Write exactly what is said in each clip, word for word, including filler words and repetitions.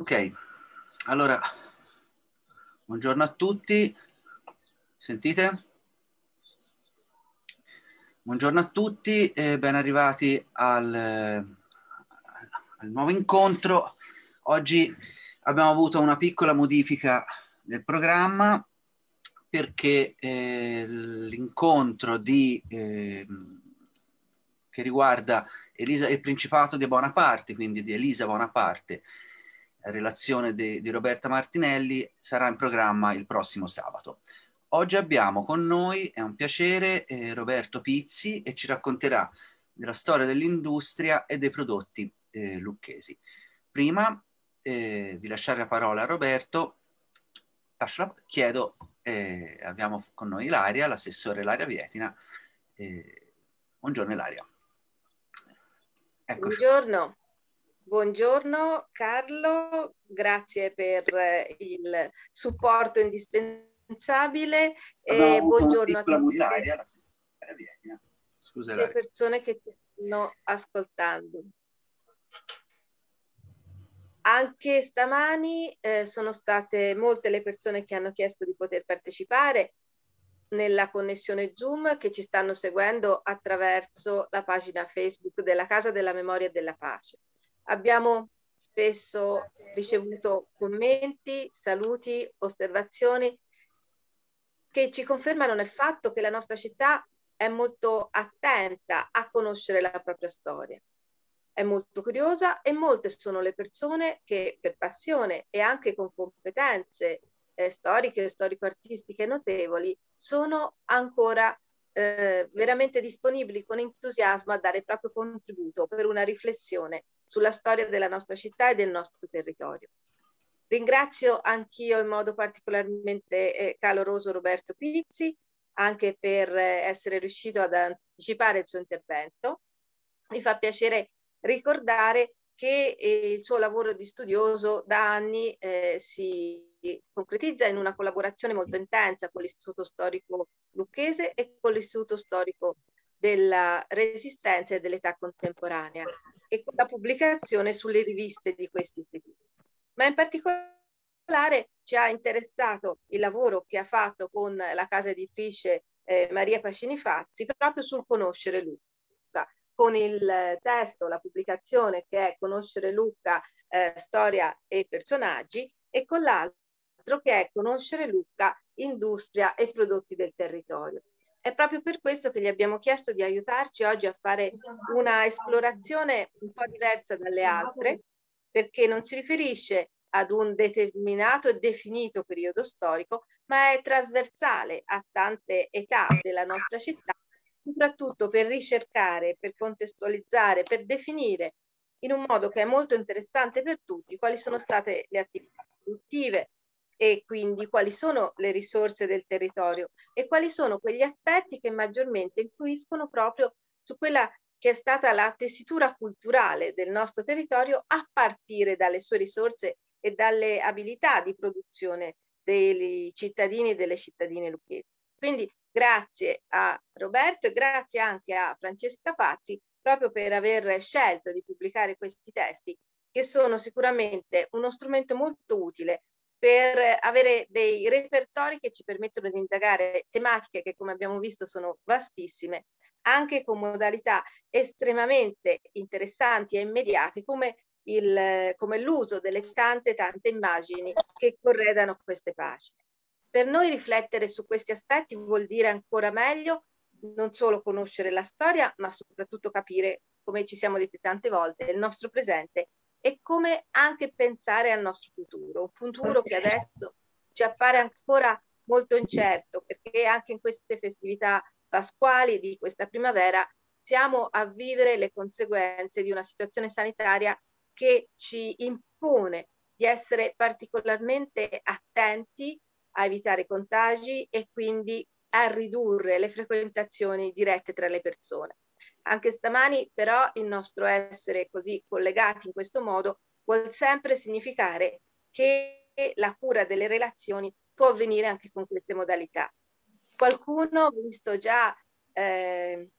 Ok, allora, buongiorno a tutti, sentite? Buongiorno a tutti e ben arrivati al, al nuovo incontro. Oggi abbiamo avuto una piccola modifica del programma perché eh, l'incontro di, eh, che riguarda Elisa, il Principato di Bonaparte, quindi di Elisa Bonaparte, relazione di, di Roberta Martinelli, sarà in programma il prossimo sabato. Oggi abbiamo con noi, è un piacere, eh, Roberto Pizzi e ci racconterà della storia dell'industria e dei prodotti eh, lucchesi. Prima eh, di lasciare la parola a Roberto, lascio, chiedo, eh, abbiamo con noi Ilaria, l'assessore Ilaria Vietina. Eh, buongiorno Ilaria. Eccoci. Buongiorno. Buongiorno Carlo, grazie per il supporto indispensabile e buongiorno a tutte Ilaria, Scusa, le Ilaria. persone che ci stanno ascoltando. Anche stamani eh, sono state molte le persone che hanno chiesto di poter partecipare nella connessione Zoom, che ci stanno seguendo attraverso la pagina Facebook della Casa della Memoria e della Pace. Abbiamo spesso ricevuto commenti, saluti, osservazioni che ci confermano nel fatto che la nostra città è molto attenta a conoscere la propria storia. È molto curiosa e molte sono le persone che per passione e anche con competenze eh, storiche e storico-artistiche notevoli sono ancora eh, veramente disponibili con entusiasmo a dare il proprio contributo per una riflessione sulla storia della nostra città e del nostro territorio. Ringrazio anch'io in modo particolarmente eh, caloroso Roberto Pizzi, anche per eh, essere riuscito ad anticipare il suo intervento. Mi fa piacere ricordare che eh, il suo lavoro di studioso da anni eh, si concretizza in una collaborazione molto intensa con l'Istituto Storico Lucchese e con l'Istituto Storico della Resistenza e dell'Età Contemporanea e con la pubblicazione sulle riviste di questi istituti. Ma in particolare ci ha interessato il lavoro che ha fatto con la casa editrice eh, Maria Pacini Fazzi proprio sul conoscere Lucca, con il testo, la pubblicazione che è Conoscere Lucca, eh, storia e personaggi, e con l'altro che è Conoscere Lucca, industria e prodotti del territorio. È proprio per questo che gli abbiamo chiesto di aiutarci oggi a fare una esplorazione un po' diversa dalle altre, perché non si riferisce ad un determinato e definito periodo storico, ma è trasversale a tante età della nostra città, soprattutto per ricercare, per contestualizzare, per definire in un modo che è molto interessante per tutti quali sono state le attività produttive e quindi quali sono le risorse del territorio e quali sono quegli aspetti che maggiormente influiscono proprio su quella che è stata la tessitura culturale del nostro territorio a partire dalle sue risorse e dalle abilità di produzione dei cittadini e delle cittadine lucchesi. Quindi grazie a Roberto e grazie anche a Francesca Fazzi proprio per aver scelto di pubblicare questi testi, che sono sicuramente uno strumento molto utile per avere dei repertori che ci permettono di indagare tematiche che, come abbiamo visto, sono vastissime, anche con modalità estremamente interessanti e immediate, come il, come l'uso delle tante tante immagini che corredano queste pagine. Per noi riflettere su questi aspetti vuol dire ancora meglio non solo conoscere la storia, ma soprattutto capire, come ci siamo detti tante volte, il nostro presente e come anche pensare al nostro futuro, un futuro che adesso ci appare ancora molto incerto, perché anche in queste festività pasquali di questa primavera siamo a vivere le conseguenze di una situazione sanitaria che ci impone di essere particolarmente attenti a evitare contagi e quindi a ridurre le frequentazioni dirette tra le persone. Anche stamani però il nostro essere così collegati in questo modo vuol sempre significare che la cura delle relazioni può avvenire anche con queste modalità. Qualcuno, visto già eh,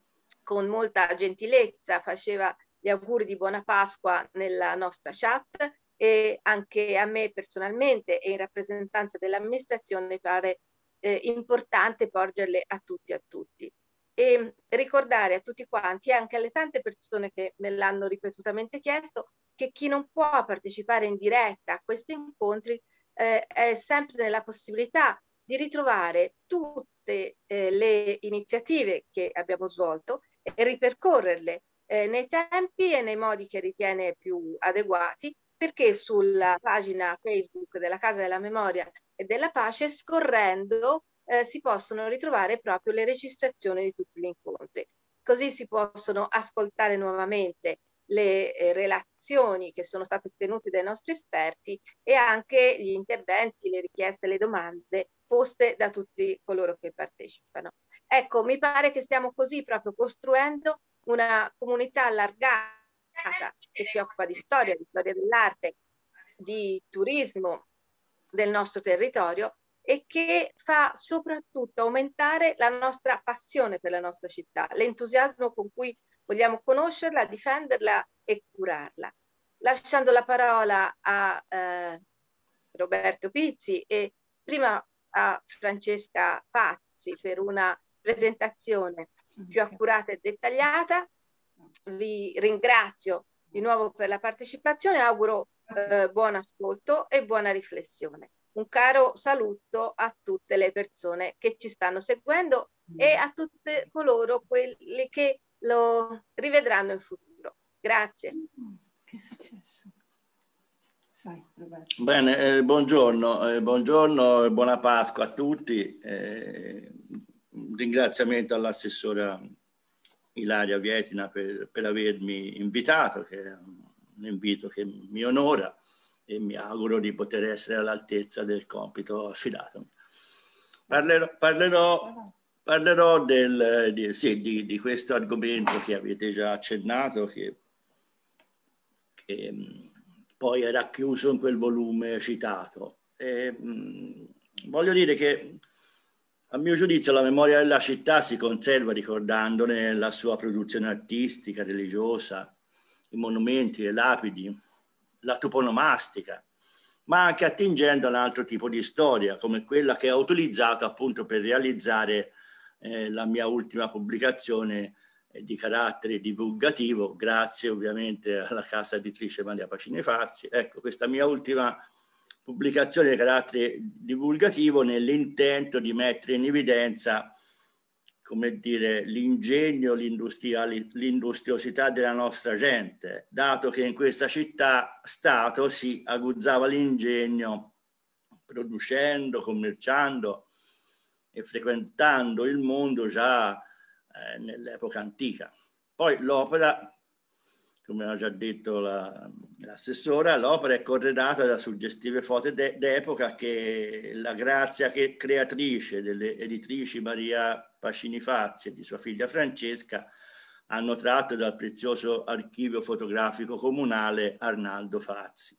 con molta gentilezza, faceva gli auguri di buona Pasqua nella nostra chat. e anche a me personalmente e in rappresentanza dell'amministrazione pare eh, importante porgerle a tutti e a tutti. E ricordare a tutti quanti e anche alle tante persone che me l'hanno ripetutamente chiesto che chi non può partecipare in diretta a questi incontri eh, è sempre nella possibilità di ritrovare tutte eh, le iniziative che abbiamo svolto e ripercorrerle eh, nei tempi e nei modi che ritiene più adeguati, perché sulla pagina Facebook della Casa della Memoria e della Pace, scorrendo, eh, si possono ritrovare proprio le registrazioni di tutti gli incontri. Così si possono ascoltare nuovamente le eh, relazioni che sono state ottenute dai nostri esperti e anche gli interventi, le richieste, le domande poste da tutti coloro che partecipano. Ecco, mi pare che stiamo così proprio costruendo una comunità allargata che si occupa di storia, di storia dell'arte, di turismo del nostro territorio e che fa soprattutto aumentare la nostra passione per la nostra città, l'entusiasmo con cui vogliamo conoscerla, difenderla e curarla. Lasciando la parola a eh, Roberto Pizzi e prima a Francesca Pazzi per una presentazione più accurata e dettagliata. Vi ringrazio di nuovo per la partecipazione, auguro eh, buon ascolto e buona riflessione. Un caro saluto a tutte le persone che ci stanno seguendo e a tutte coloro quelli che lo rivedranno in futuro. Grazie. Che è successo? Vai, Bene, eh, buongiorno, eh, buongiorno e buona Pasqua a tutti. Eh, un ringraziamento all'assessora Ilaria Vietina per, per avermi invitato, che è un invito che mi onora e mi auguro di poter essere all'altezza del compito affidato. Parlerò, parlerò, parlerò del, di, sì, di, di questo argomento che avete già accennato, che, che poi è racchiuso in quel volume citato. E, mh, voglio dire che a mio giudizio la memoria della città si conserva ricordandone la sua produzione artistica, religiosa, i monumenti, le lapidi, la toponomastica, ma anche attingendo a un altro tipo di storia, come quella che ho utilizzato appunto per realizzare eh, la mia ultima pubblicazione eh, di carattere divulgativo, grazie ovviamente alla casa editrice Maria Pacini Fazzi. Ecco, questa mia ultima pubblicazione di carattere divulgativo nell'intento di mettere in evidenza, come dire, l'ingegno, l'industriosità della nostra gente, dato che in questa città-stato si aguzzava l'ingegno producendo, commerciando e frequentando il mondo già eh, nell'epoca antica. Poi l'opera, come ha già detto l'assessora, la, l'opera è corredata da suggestive foto d'epoca che la grazia che creatrice delle editrici Maria Pacini Fazzi e di sua figlia Francesca hanno tratto dal prezioso archivio fotografico comunale Arnaldo Fazzi.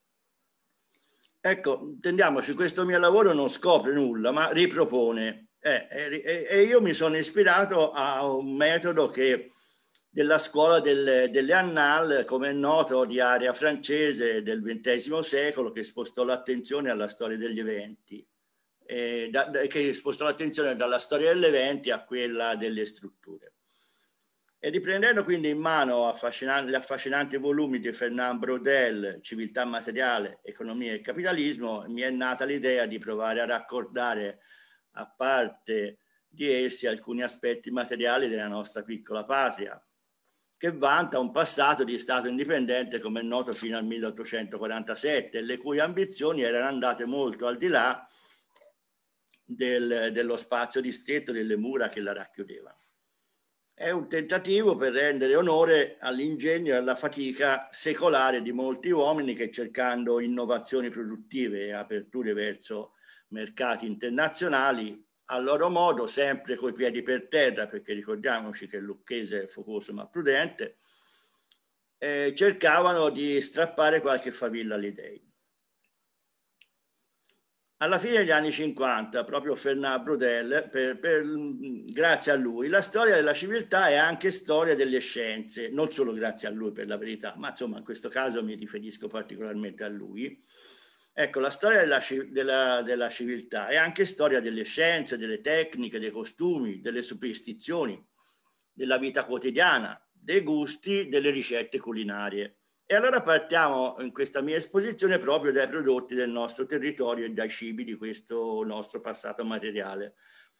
Ecco, intendiamoci, questo mio lavoro non scopre nulla, ma ripropone. Eh, e, e io mi sono ispirato a un metodo che della scuola delle, delle Annales, come è noto, di area francese del ventesimo secolo, che spostò l'attenzione alla storia degli eventi, eh, da, che spostò l'attenzione dalla storia degli eventi a quella delle strutture. E riprendendo quindi in mano affascinanti, gli affascinanti volumi di Fernand Braudel, Civiltà materiale, economia e capitalismo, mi è nata l'idea di provare a raccordare a parte di essi alcuni aspetti materiali della nostra piccola patria, che vanta un passato di Stato indipendente, come è noto, fino al milleottocentoquarantasette, le cui ambizioni erano andate molto al di là del, dello spazio ristretto delle mura che la racchiudevano. È un tentativo per rendere onore all'ingegno e alla fatica secolare di molti uomini che, cercando innovazioni produttive e aperture verso mercati internazionali, a loro modo, sempre coi piedi per terra, perché ricordiamoci che il lucchese è focoso ma prudente, eh, cercavano di strappare qualche favilla agli dèi. alla fine degli anni cinquanta, proprio Fernand Braudel, per, per, grazie a lui, la storia della civiltà è anche storia delle scienze, non solo grazie a lui per la verità, ma insomma in questo caso mi riferisco particolarmente a lui. Ecco, la storia della, della, della civiltà è anche storia delle scienze, delle tecniche, dei costumi, delle superstizioni, della vita quotidiana, dei gusti, delle ricette culinarie. E allora partiamo in questa mia esposizione proprio dai prodotti del nostro territorio e dai cibi di questo nostro passato materiale.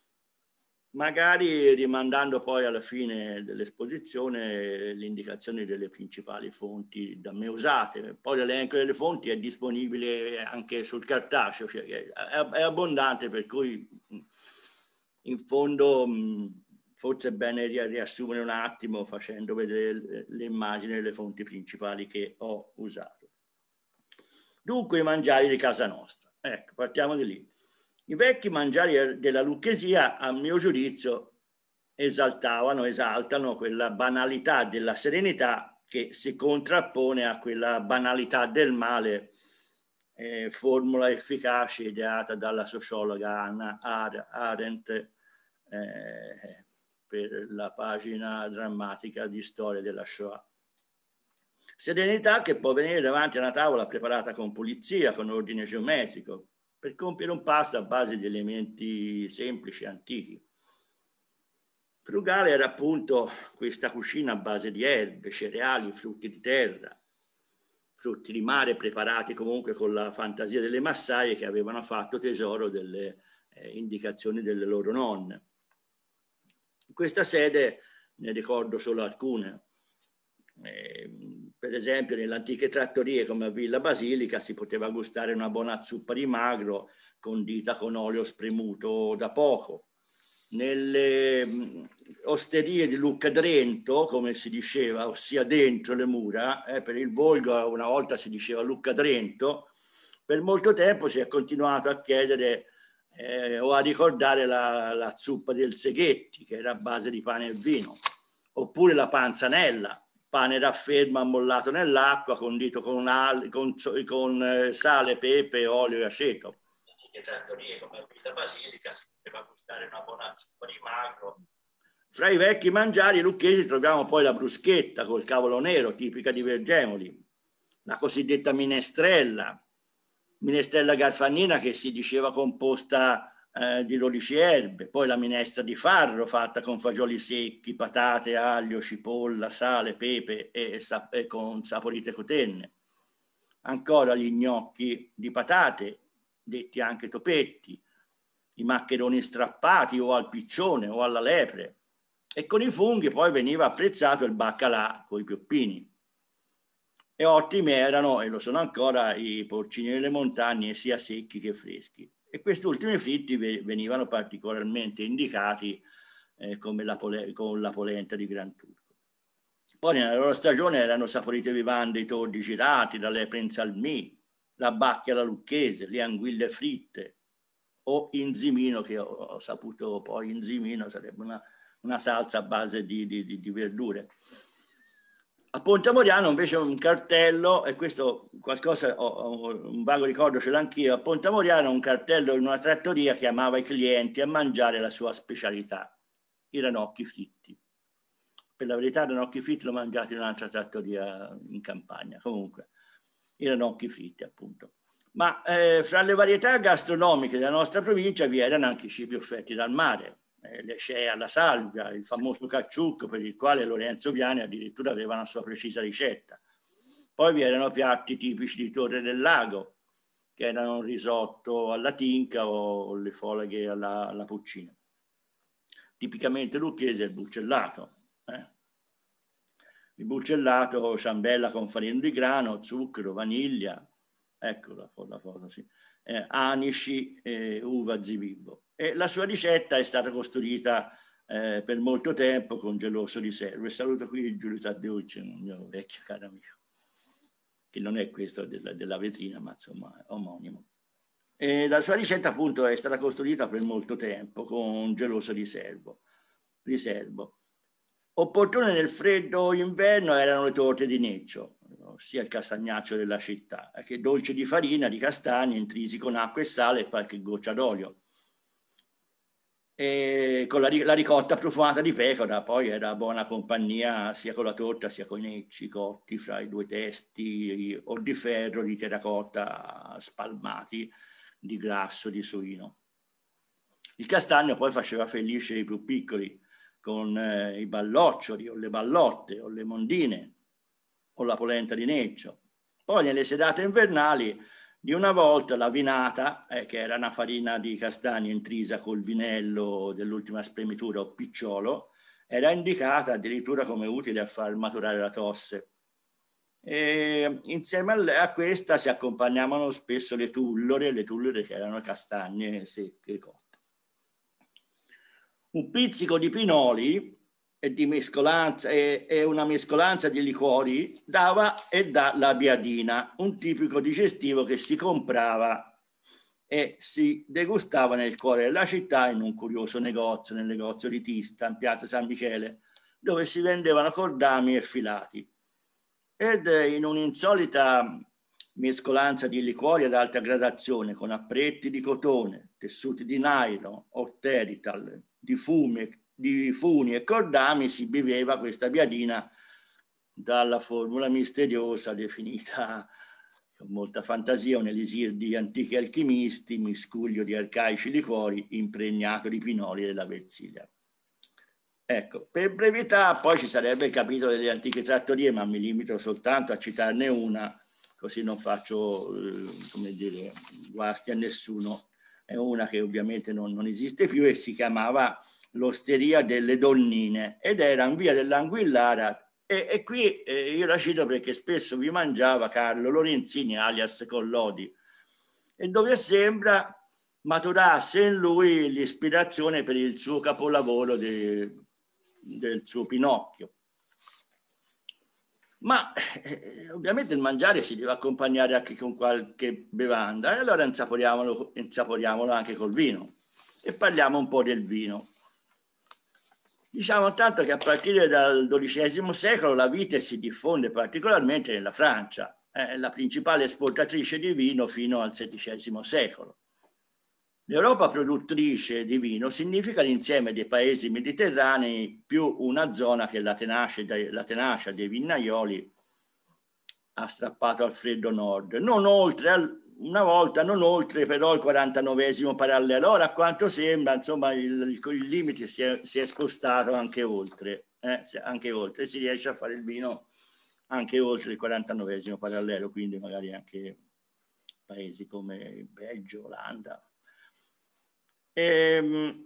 Magari rimandando poi alla fine dell'esposizione l'indicazione delle principali fonti da me usate. Poi l'elenco delle fonti è disponibile anche sul cartaceo, cioè è, è abbondante, per cui in fondo forse è bene riassumere un attimo facendo vedere le immagini e le fonti principali che ho usato. Dunque i mangiari di casa nostra. Ecco, partiamo di lì. I vecchi mangiari della Lucchesia, a mio giudizio, esaltavano, esaltano quella banalità della serenità che si contrappone a quella banalità del male, eh, formula efficace ideata dalla sociologa Hannah Arendt, eh, per la pagina drammatica di storia della Shoah. Serenità che può venire davanti a una tavola preparata con pulizia, con ordine geometrico, per compiere un pasto a base di elementi semplici e antichi. Frugale era appunto questa cucina a base di erbe, cereali, frutti di terra, frutti di mare preparati comunque con la fantasia delle massaie che avevano fatto tesoro delle eh, indicazioni delle loro nonne. In questa sede ne ricordo solo alcune. Eh, per esempio nelle antiche trattorie come a Villa Basilica si poteva gustare una buona zuppa di magro condita con olio spremuto da poco. Nelle mh, osterie di Lucca Drento, come si diceva, ossia dentro le mura, eh, per il volgo una volta si diceva Lucca Drento, per molto tempo si è continuato a chiedere Eh, o a ricordare la, la zuppa del Seghetti, che era a base di pane e vino, oppure la panzanella, pane raffermo ammollato nell'acqua, condito con, al, con, con eh, sale, pepe, olio e aceto. Le trattorie come a Villa Basilica si poteva gustare una buona zuppa di magro. Fra i vecchi mangiari lucchesi troviamo poi la bruschetta col cavolo nero, tipica di Vergemoli, la cosiddetta minestrella, minestrella garfagnina che si diceva composta eh, di dodici erbe, poi la minestra di farro fatta con fagioli secchi, patate, aglio, cipolla, sale, pepe e, sap e con saporite cotenne. Ancora gli gnocchi di patate, detti anche topetti, i maccheroni strappati o al piccione o alla lepre, e con i funghi poi veniva apprezzato il baccalà con i pioppini. E ottimi erano, e lo sono ancora, i porcini delle montagne, sia secchi che freschi. E questi ultimi fritti venivano particolarmente indicati eh, come la con la polenta di Gran Turco. Poi nella loro stagione erano saporite vivande i tordi girati, la lepre in salmì, la bacchia alla lucchese, le anguille fritte, o inzimino, che ho, ho saputo poi inzimino sarebbe una, una salsa a base di, di, di verdure. A Ponte Moriano invece un cartello, e questo qualcosa, ho, ho un vago ricordo ce l'ho anch'io, a Ponte Moriano un cartello in una trattoria chiamava i clienti a mangiare la sua specialità, i ranocchi fritti. Per la verità i ranocchi fritti l'ho mangiati in un'altra trattoria in campagna, comunque i ranocchi fritti appunto. Ma eh, fra le varietà gastronomiche della nostra provincia vi erano anche i cibi offerti dal mare. Le scee alla salvia, il famoso cacciucco per il quale Lorenzo Viani addirittura aveva una sua precisa ricetta. Poi vi erano piatti tipici di Torre del Lago, che erano un risotto alla tinca o le folaghe alla, alla puccina. Tipicamente lucchese il buccellato. Eh? Il buccellato, ciambella con farina di grano, zucchero, vaniglia, ecco la, la foto, sì. eh, anici, eh, uva, zibibbo. E la sua ricetta è stata costruita eh, per molto tempo con geloso riservo. E saluto qui Giulio Taddeucci, un mio vecchio caro amico, che non è questo della, della vetrina, ma insomma è omonimo. E la sua ricetta appunto è stata costruita per molto tempo con geloso riservo. riservo. Opportune nel freddo inverno erano le torte di neccio, ossia il castagnaccio della città, che è dolce di farina di castagni intrisi con acqua e sale e qualche goccia d'olio. E con la, la ricotta profumata di pecora, poi era buona compagnia sia con la torta sia con i necci cotti fra i due testi o di ferro di terracotta spalmati di grasso di suino. Il castagno poi faceva felice i più piccoli con eh, i balloccioli o le ballotte o le mondine o la polenta di neccio. Poi nelle serate invernali di una volta la vinata, eh, che era una farina di castagni intrisa col vinello dell'ultima spremitura o picciolo, era indicata addirittura come utile a far maturare la tosse. E insieme a, a questa si accompagnavano spesso le tullore, le tullore che erano castagne secche cotte. Un pizzico di pinoli e, di mescolanza, e, e una mescolanza di liquori dava e dà la biadina, un tipico digestivo che si comprava e si degustava nel cuore della città in un curioso negozio, nel negozio di Tista, in piazza San Michele, dove si vendevano cordami e filati. Ed in un'insolita mescolanza di liquori ad alta gradazione con appretti di cotone, tessuti di nylon o terital, di fumi, di funi e cordami si beveva questa biadina dalla formula misteriosa definita con molta fantasia un elisir di antichi alchimisti, miscuglio di arcaici liquori impregnato di pinoli della Versilia. Ecco, per brevità poi ci sarebbe il capitolo delle antiche trattorie, ma mi limito soltanto a citarne una, così non faccio, eh, come dire, guasti a nessuno. È una che ovviamente non, non esiste più e si chiamava l'Osteria delle Donnine ed era in via dell'Anguillara e, e qui eh, io la cito perché spesso vi mangiava Carlo Lorenzini alias Collodi e dove sembra maturasse in lui l'ispirazione per il suo capolavoro de, del suo Pinocchio. Ma eh, ovviamente il mangiare si deve accompagnare anche con qualche bevanda e allora insaporiamolo, insaporiamolo anche col vino e parliamo un po' del vino. Diciamo tanto che a partire dal dodicesimo secolo la vite si diffonde particolarmente nella Francia, è la principale esportatrice di vino fino al sedicesimo secolo. L'Europa produttrice di vino significa l'insieme dei paesi mediterranei più una zona che la tenacia, la tenacia dei vignaioli ha strappato al freddo nord, non oltre al, una volta, non oltre però il quarantanovesimo parallelo. Ora a quanto sembra, insomma, il, il, il limite si è, si è spostato anche oltre, eh, anche oltre, si riesce a fare il vino anche oltre il quarantanovesimo parallelo, quindi magari anche paesi come Belgio, Olanda. E,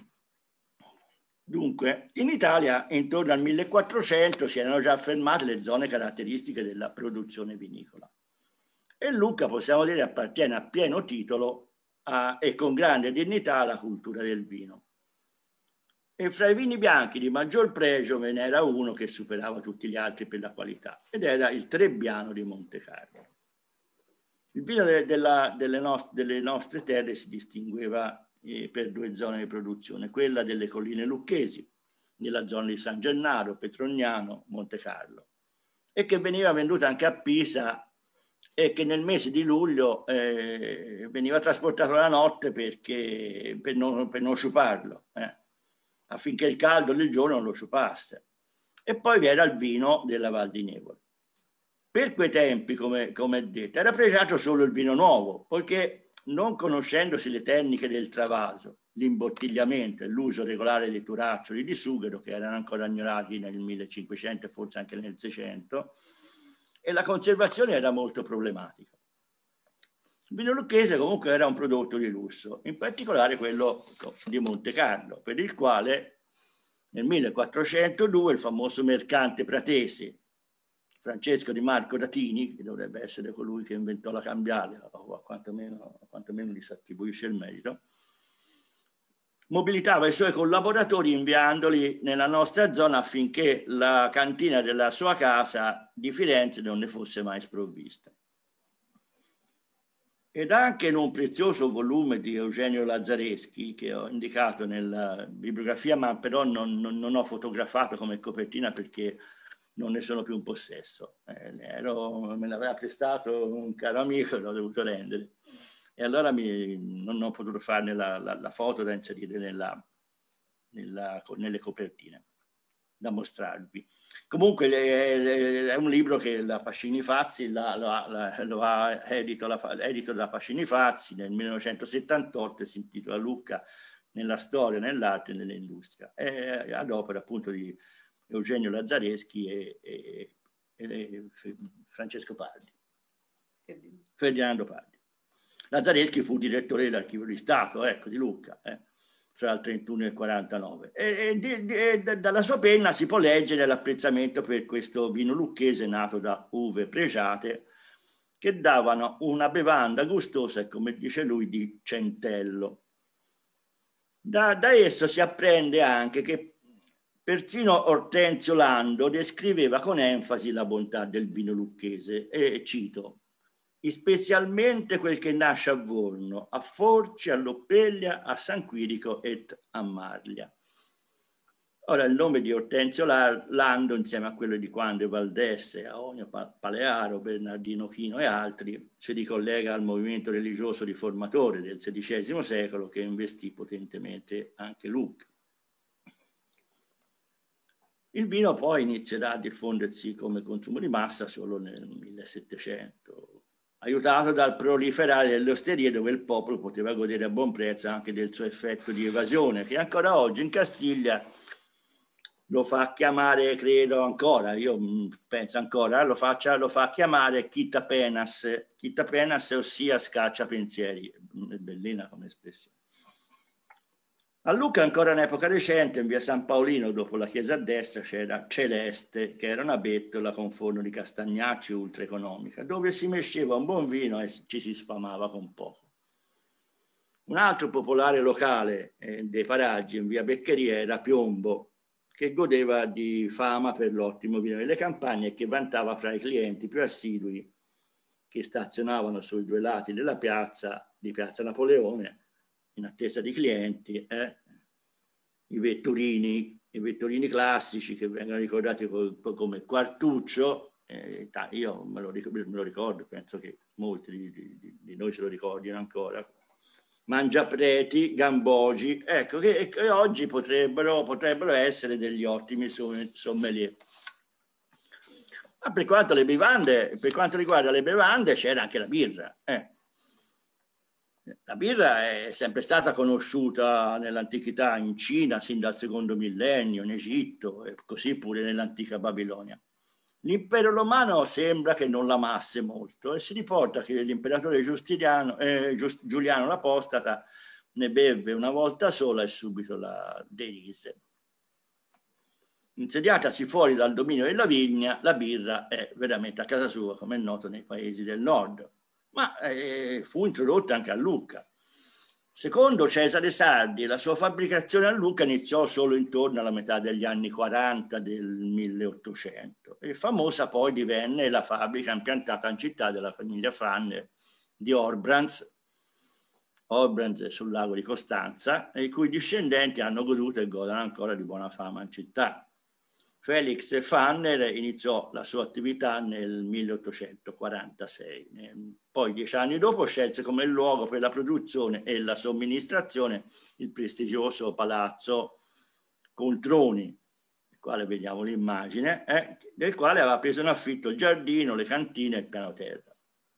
dunque, in Italia intorno al millequattrocento si erano già affermate le zone caratteristiche della produzione vinicola. E Lucca, possiamo dire, appartiene a pieno titolo a, e con grande dignità alla cultura del vino. E fra i vini bianchi di maggior pregio ve n'era uno che superava tutti gli altri per la qualità, ed era il Trebbiano di Montecarlo. Il vino de, della, delle, nost delle nostre terre si distingueva eh, per due zone di produzione, quella delle colline lucchesi, nella zona di San Gennaro, Petrognano, Montecarlo, e che veniva venduta anche a Pisa e che nel mese di luglio eh, veniva trasportato la notte perché, per, non, per non sciuparlo, eh, affinché il caldo del giorno non lo sciupasse. E poi vi era il vino della Val di Nevole. Per quei tempi, come, come detto, era pregiato solo il vino nuovo, poiché non conoscendosi le tecniche del travaso, l'imbottigliamento e l'uso regolare dei turaccioli di sughero, che erano ancora ignorati nel millecinquecento e forse anche nel seicento, e la conservazione era molto problematica. Il vino lucchese comunque era un prodotto di lusso, in particolare quello di Montecarlo, per il quale nel millequattrocentodue il famoso mercante pratese Francesco di Marco Ratini, che dovrebbe essere colui che inventò la cambiale, o quantomeno, quantomeno gli si attribuisce il merito, mobilitava i suoi collaboratori inviandoli nella nostra zona affinché la cantina della sua casa di Firenze non ne fosse mai sprovvista. Ed anche in un prezioso volume di Eugenio Lazzareschi, che ho indicato nella bibliografia, ma però non, non, non ho fotografato come copertina perché non ne sono più in possesso. Eh, ero, me l'aveva prestato un caro amico e l'ho dovuto rendere. E allora mi, non ho potuto farne la, la, la foto da inserire nella, nella, nelle copertine, da mostrarvi. Comunque è, è un libro che la Pascini Fazzi la, la, la, lo ha edito, la, edito da Pascini Fazzi nel millenovecentosettantotto e si intitola Lucca nella storia, nell'arte e nell'industria. È ad opera appunto di Eugenio Lazzareschi e, e, e Francesco Pardi, Ferdinando Pardi. Lazzareschi fu direttore dell'Archivio di Stato, ecco, di Lucca, eh, fra il trentuno e il quarantanove. E, e, e dalla sua penna si può leggere l'apprezzamento per questo vino lucchese nato da uve pregiate che davano una bevanda gustosa e, come dice lui, di centello. Da, da esso si apprende anche che persino Ortenzio Lando descriveva con enfasi la bontà del vino lucchese, e cito: specialmente quel che nasce a Vorno, a Forci, a Loppeglia, a San Quirico et a Marlia. Ora, il nome di Ortenzio Lando, insieme a quello di Quando Valdesse, Aonio Palearo, Bernardino Chino e altri, si ricollega al movimento religioso riformatore del sedicesimo secolo che investì potentemente anche Lucca. Il vino poi inizierà a diffondersi come consumo di massa solo nel millesettecento, aiutato dal proliferare delle osterie dove il popolo poteva godere a buon prezzo anche del suo effetto di evasione, che ancora oggi in Castiglia lo fa chiamare, credo ancora, io penso ancora, lo, faccia, lo fa chiamare quitapenas, quitapenas, ossia scaccia pensieri. È bellina come espressione. A Lucca, ancora in epoca recente, in via San Paolino, dopo la chiesa a destra, c'era Celeste, che era una bettola con forno di castagnacci ultra economica, dove si mesceva un buon vino e ci si sfamava con poco. Un altro popolare locale eh, dei paraggi, in via Beccheria, era Piombo, che godeva di fama per l'ottimo vino delle campagne e che vantava fra i clienti più assidui che stazionavano sui due lati della piazza, di Piazza Napoleone, in attesa di clienti, eh? I vetturini, i vetturini classici che vengono ricordati come Quartuccio, eh, io me lo, ricordo, me lo ricordo, penso che molti di, di, di noi se lo ricordino ancora, Mangiapreti, Gambogi, ecco, che, che oggi potrebbero, potrebbero essere degli ottimi sommelier. Ma per quanto, le bevande, per quanto riguarda le bevande c'era anche la birra, eh. La birra è sempre stata conosciuta nell'antichità in Cina, sin dal secondo millennio, in Egitto e così pure nell'antica Babilonia. L'impero romano sembra che non l'amasse molto e si riporta che l'imperatore eh, Giuliano l'Apostata ne bevve una volta sola e subito la derise. Insediatasi fuori dal dominio della vigna, la birra è veramente a casa sua, come è noto nei paesi del nord. Ma eh, fu introdotta anche a Lucca. Secondo Cesare Sardi, la sua fabbricazione a Lucca iniziò solo intorno alla metà degli anni quaranta del milleottocento e famosa poi divenne la fabbrica impiantata in città della famiglia Fanner di Orbrands, Orbrands sul lago di Costanza, e i cui discendenti hanno goduto e godono ancora di buona fama in città. Felix Fanner iniziò la sua attività nel milleottocentoquarantasei. Poi, dieci anni dopo, scelse come luogo per la produzione e la somministrazione il prestigioso palazzo Controni, del quale vediamo l'immagine, eh, del quale aveva preso in affitto il giardino, le cantine e il piano terra.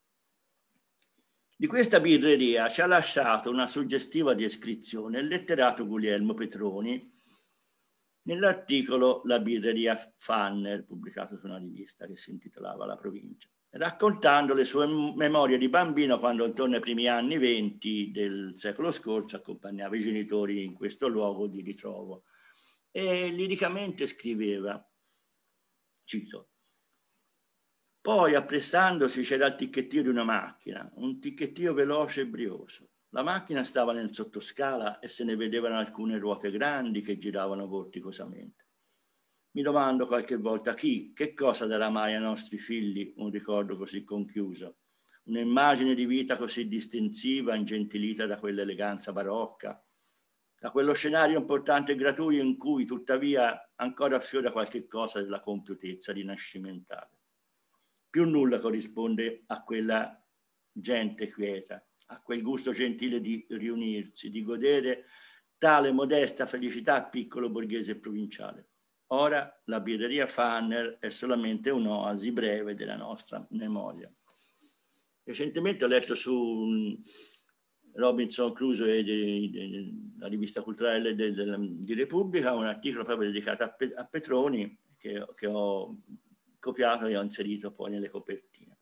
Di questa birreria ci ha lasciato una suggestiva descrizione il letterato Guglielmo Petroni nell'articolo La birreria Fanner, pubblicato su una rivista che si intitolava La Provincia, raccontando le sue memorie di bambino quando intorno ai primi anni venti del secolo scorso accompagnava i genitori in questo luogo di ritrovo. E liricamente scriveva, cito: poi appressandosi c'era il ticchettio di una macchina, un ticchettio veloce e brioso. La macchina stava nel sottoscala e se ne vedevano alcune ruote grandi che giravano vorticosamente. Mi domando qualche volta chi, che cosa darà mai ai nostri figli un ricordo così conchiuso, un'immagine di vita così distintiva, ingentilita da quell'eleganza barocca, da quello scenario importante e gratuito in cui tuttavia ancora affiora qualche cosa della compiutezza rinascimentale. Più nulla corrisponde a quella gente quieta, a quel gusto gentile di riunirsi, di godere tale modesta felicità piccolo borghese e provinciale. Ora la birreria Fanner è solamente un'oasi breve della nostra memoria. Recentemente ho letto su Robinson Crusoe, la rivista culturale de, de, de, di Repubblica, un articolo proprio dedicato a, Pe, a Petroni che, che ho copiato e ho inserito poi nelle copertine.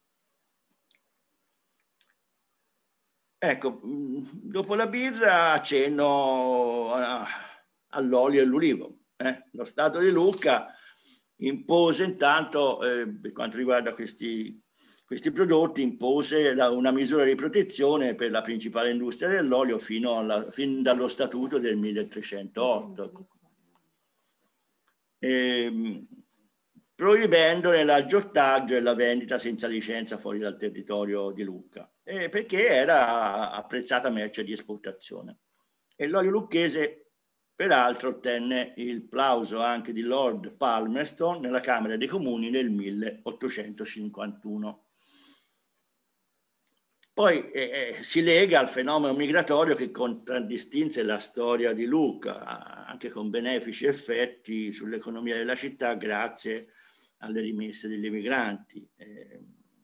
Ecco, dopo la birra accenno all'olio e all'ulivo. Eh? Lo Stato di Lucca impose intanto, eh, per quanto riguarda questi, questi prodotti, impose la, una misura di protezione per la principale industria dell'olio fino, alla, fin dallo statuto del milletrecentotto, eh, proibendone l'aggiottaggio e la vendita senza licenza fuori dal territorio di Lucca, eh, perché era apprezzata merce di esportazione. E l'olio lucchese peraltro ottenne il plauso anche di Lord Palmerston nella Camera dei Comuni nel milleottocentocinquantuno. Poi eh, si lega al fenomeno migratorio che contraddistinse la storia di Lucca, anche con benefici effetti sull'economia della città grazie alle rimesse degli emigranti. Eh,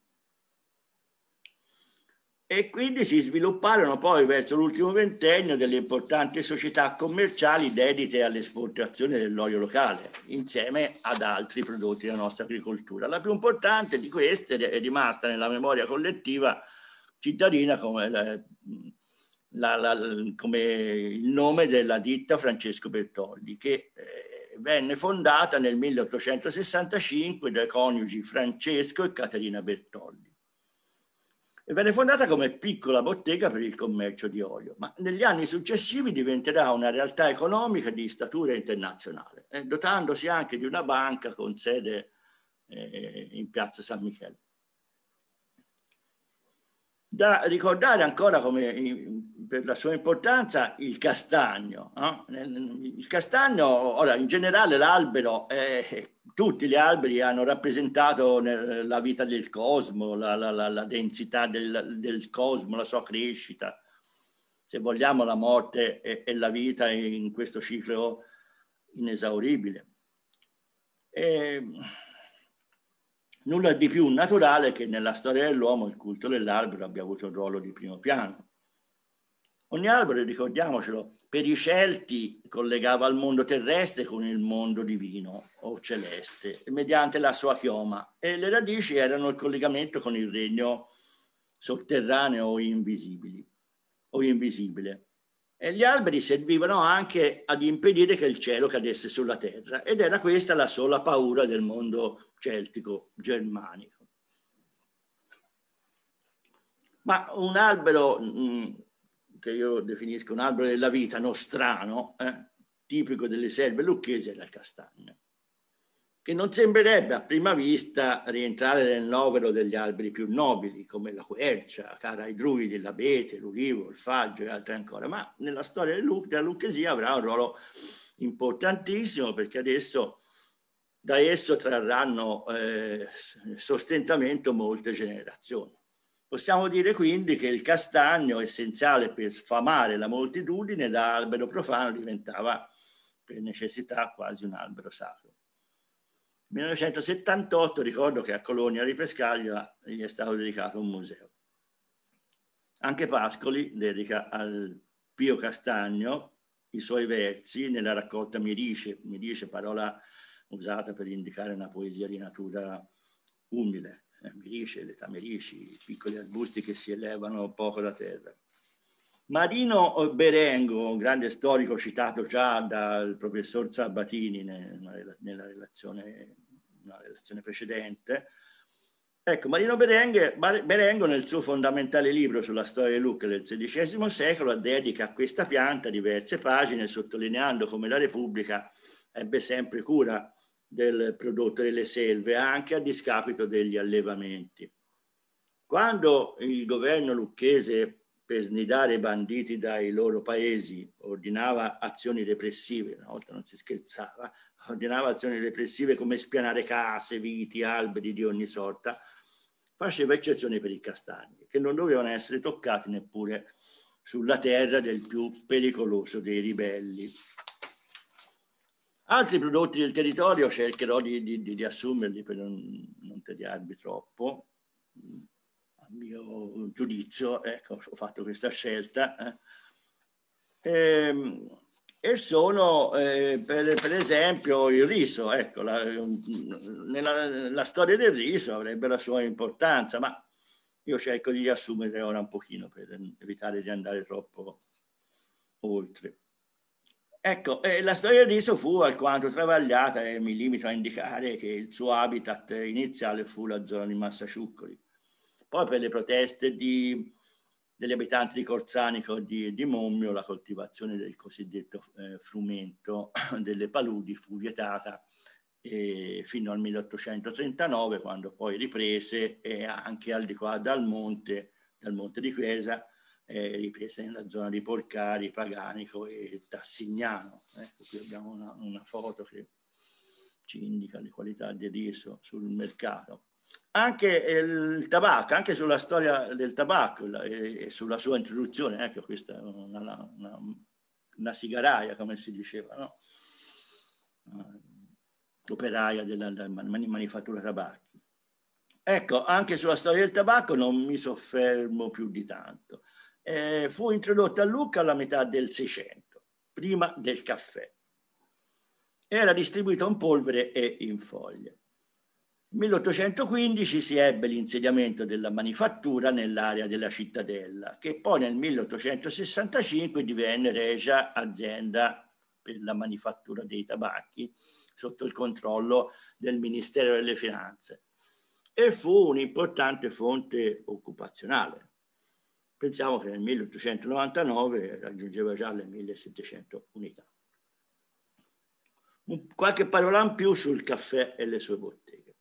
E quindi si svilupparono poi verso l'ultimo ventennio delle importanti società commerciali dedite all'esportazione dell'olio locale, insieme ad altri prodotti della nostra agricoltura. La più importante di queste è rimasta nella memoria collettiva cittadina come, la, la, la, come il nome della ditta Francesco Bertoldi, che eh, venne fondata nel milleottocentosessantacinque dai coniugi Francesco e Caterina Bertoldi. E venne fondata come piccola bottega per il commercio di olio, ma negli anni successivi diventerà una realtà economica di statura internazionale, eh, dotandosi anche di una banca con sede eh, in piazza San Michele. Da ricordare ancora come per la sua importanza il castagno. No? Il castagno, ora in generale l'albero, eh, tutti gli alberi hanno rappresentato la vita del cosmo, la, la, la, la densità del, del cosmo, la sua crescita, se vogliamo la morte e, e la vita in questo ciclo inesauribile. E nulla di più naturale che nella storia dell'uomo il culto dell'albero abbia avuto un ruolo di primo piano. Ogni albero, ricordiamocelo, per i Celti collegava il mondo terrestre con il mondo divino o celeste, mediante la sua chioma, e le radici erano il collegamento con il regno sotterraneo o invisibili, o invisibile. E gli alberi servivano anche ad impedire che il cielo cadesse sulla terra, ed era questa la sola paura del mondo celtico germanico. Ma un albero mh, che io definisco un albero della vita nostrano, eh, tipico delle selve lucchesi, è il castagno, che non sembrerebbe a prima vista rientrare nel novero degli alberi più nobili, come la quercia, cara ai druidi, l'abete, l'ulivo, il faggio e altri ancora, ma nella storia della lucchesia avrà un ruolo importantissimo, perché adesso da esso trarranno eh, sostentamento molte generazioni. Possiamo dire quindi che il castagno, essenziale per sfamare la moltitudine, da albero profano diventava per necessità quasi un albero sacro. Nel millenovecentosettantotto ricordo che a Colonia di Pescaglia gli è stato dedicato un museo. Anche Pascoli dedica al Pio Castagno i suoi versi nella raccolta Mirice, Mirice parola usata per indicare una poesia di natura umile. Mirice, le tamerici, piccoli arbusti che si elevano poco da terra. Marino Berengo, un grande storico citato già dal professor Sabatini nella relazione, nella relazione precedente, ecco, Marino Berengo, Berengo nel suo fondamentale libro sulla storia di Lucca del sedicesimo secolo dedica a questa pianta diverse pagine, sottolineando come la Repubblica ebbe sempre cura del prodotto delle selve, anche a discapito degli allevamenti. Quando il governo lucchese per snidare i banditi dai loro paesi, ordinava azioni repressive, una volta non si scherzava, ordinava azioni repressive come spianare case, viti, alberi di ogni sorta, faceva eccezione per i castagni, che non dovevano essere toccati neppure sulla terra del più pericoloso dei ribelli. Altri prodotti del territorio cercherò di, di, di riassumerli per non, non tediarvi troppo. A mio giudizio, ecco, ho fatto questa scelta. Eh. E, e sono, eh, per, per esempio, il riso. Ecco, la, nella, la storia del riso avrebbe la sua importanza, ma io cerco di riassumere ora un pochino per evitare di andare troppo oltre. Ecco, eh, la storia del riso fu alquanto travagliata e mi limito a indicare che il suo habitat iniziale fu la zona di Massaciuccoli. Poi per le proteste di, degli abitanti di Corsanico e di, di Mommio, la coltivazione del cosiddetto eh, frumento delle paludi fu vietata eh, fino al milleottocentotrentanove, quando poi riprese, e anche al di qua dal monte, dal monte di Chiesa, eh, riprese nella zona di Porcari, Paganico e Tassignano. Ecco, qui abbiamo una, una foto che ci indica le qualità del riso sul mercato. Anche il tabacco, anche sulla storia del tabacco e, e sulla sua introduzione, ecco, questa è una, una, una sigaraia, come si diceva, no? Operaia della, della manifattura tabacchi. Ecco, anche sulla storia del tabacco non mi soffermo più di tanto. Eh, fu introdotta a Lucca alla metà del Seicento, prima del caffè. Era distribuito in polvere e in foglie. Nel milleottocentoquindici si ebbe l'insediamento della manifattura nell'area della cittadella, che poi nel milleottocentosessantacinque divenne regia azienda per la manifattura dei tabacchi sotto il controllo del Ministero delle Finanze, e fu un'importante fonte occupazionale. Pensiamo che nel milleottocentonovantanove raggiungeva già le millesettecento unità. Qualche parola in più sul caffè e le sue botteghe.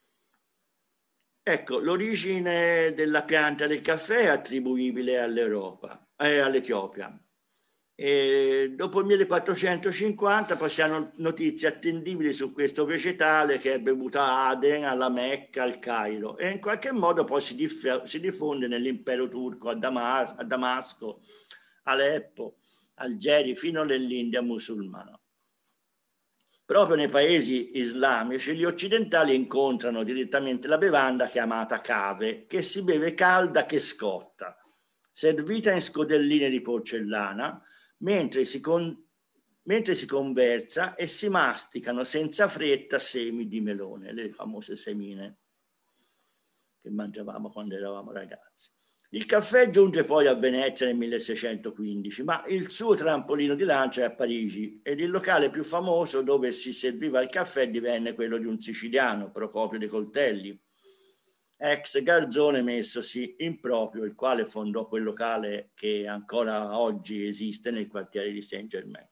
Ecco, l'origine della pianta del caffè è attribuibile all'Europa, eh, all'Etiopia. E dopo il millequattrocentocinquanta passiamo notizie attendibili su questo vegetale che è bevuto a Aden, alla Mecca, al Cairo, e in qualche modo poi si, si diffonde nell'impero turco, a, Damas a Damasco, Aleppo, Algeri, fino nell'India musulmana. Proprio nei paesi islamici gli occidentali incontrano direttamente la bevanda chiamata cave, che si beve calda che scotta, servita in scodelline di porcellana, mentre si, con, mentre si conversa e si masticano senza fretta semi di melone, le famose semine che mangiavamo quando eravamo ragazzi. Il caffè giunge poi a Venezia nel milleseicentoquindici, ma il suo trampolino di lancio è a Parigi, ed il locale più famoso dove si serviva il caffè divenne quello di un siciliano, Procopio dei Coltelli, ex garzone messosi in proprio, il quale fondò quel locale che ancora oggi esiste nel quartiere di Saint-Germain.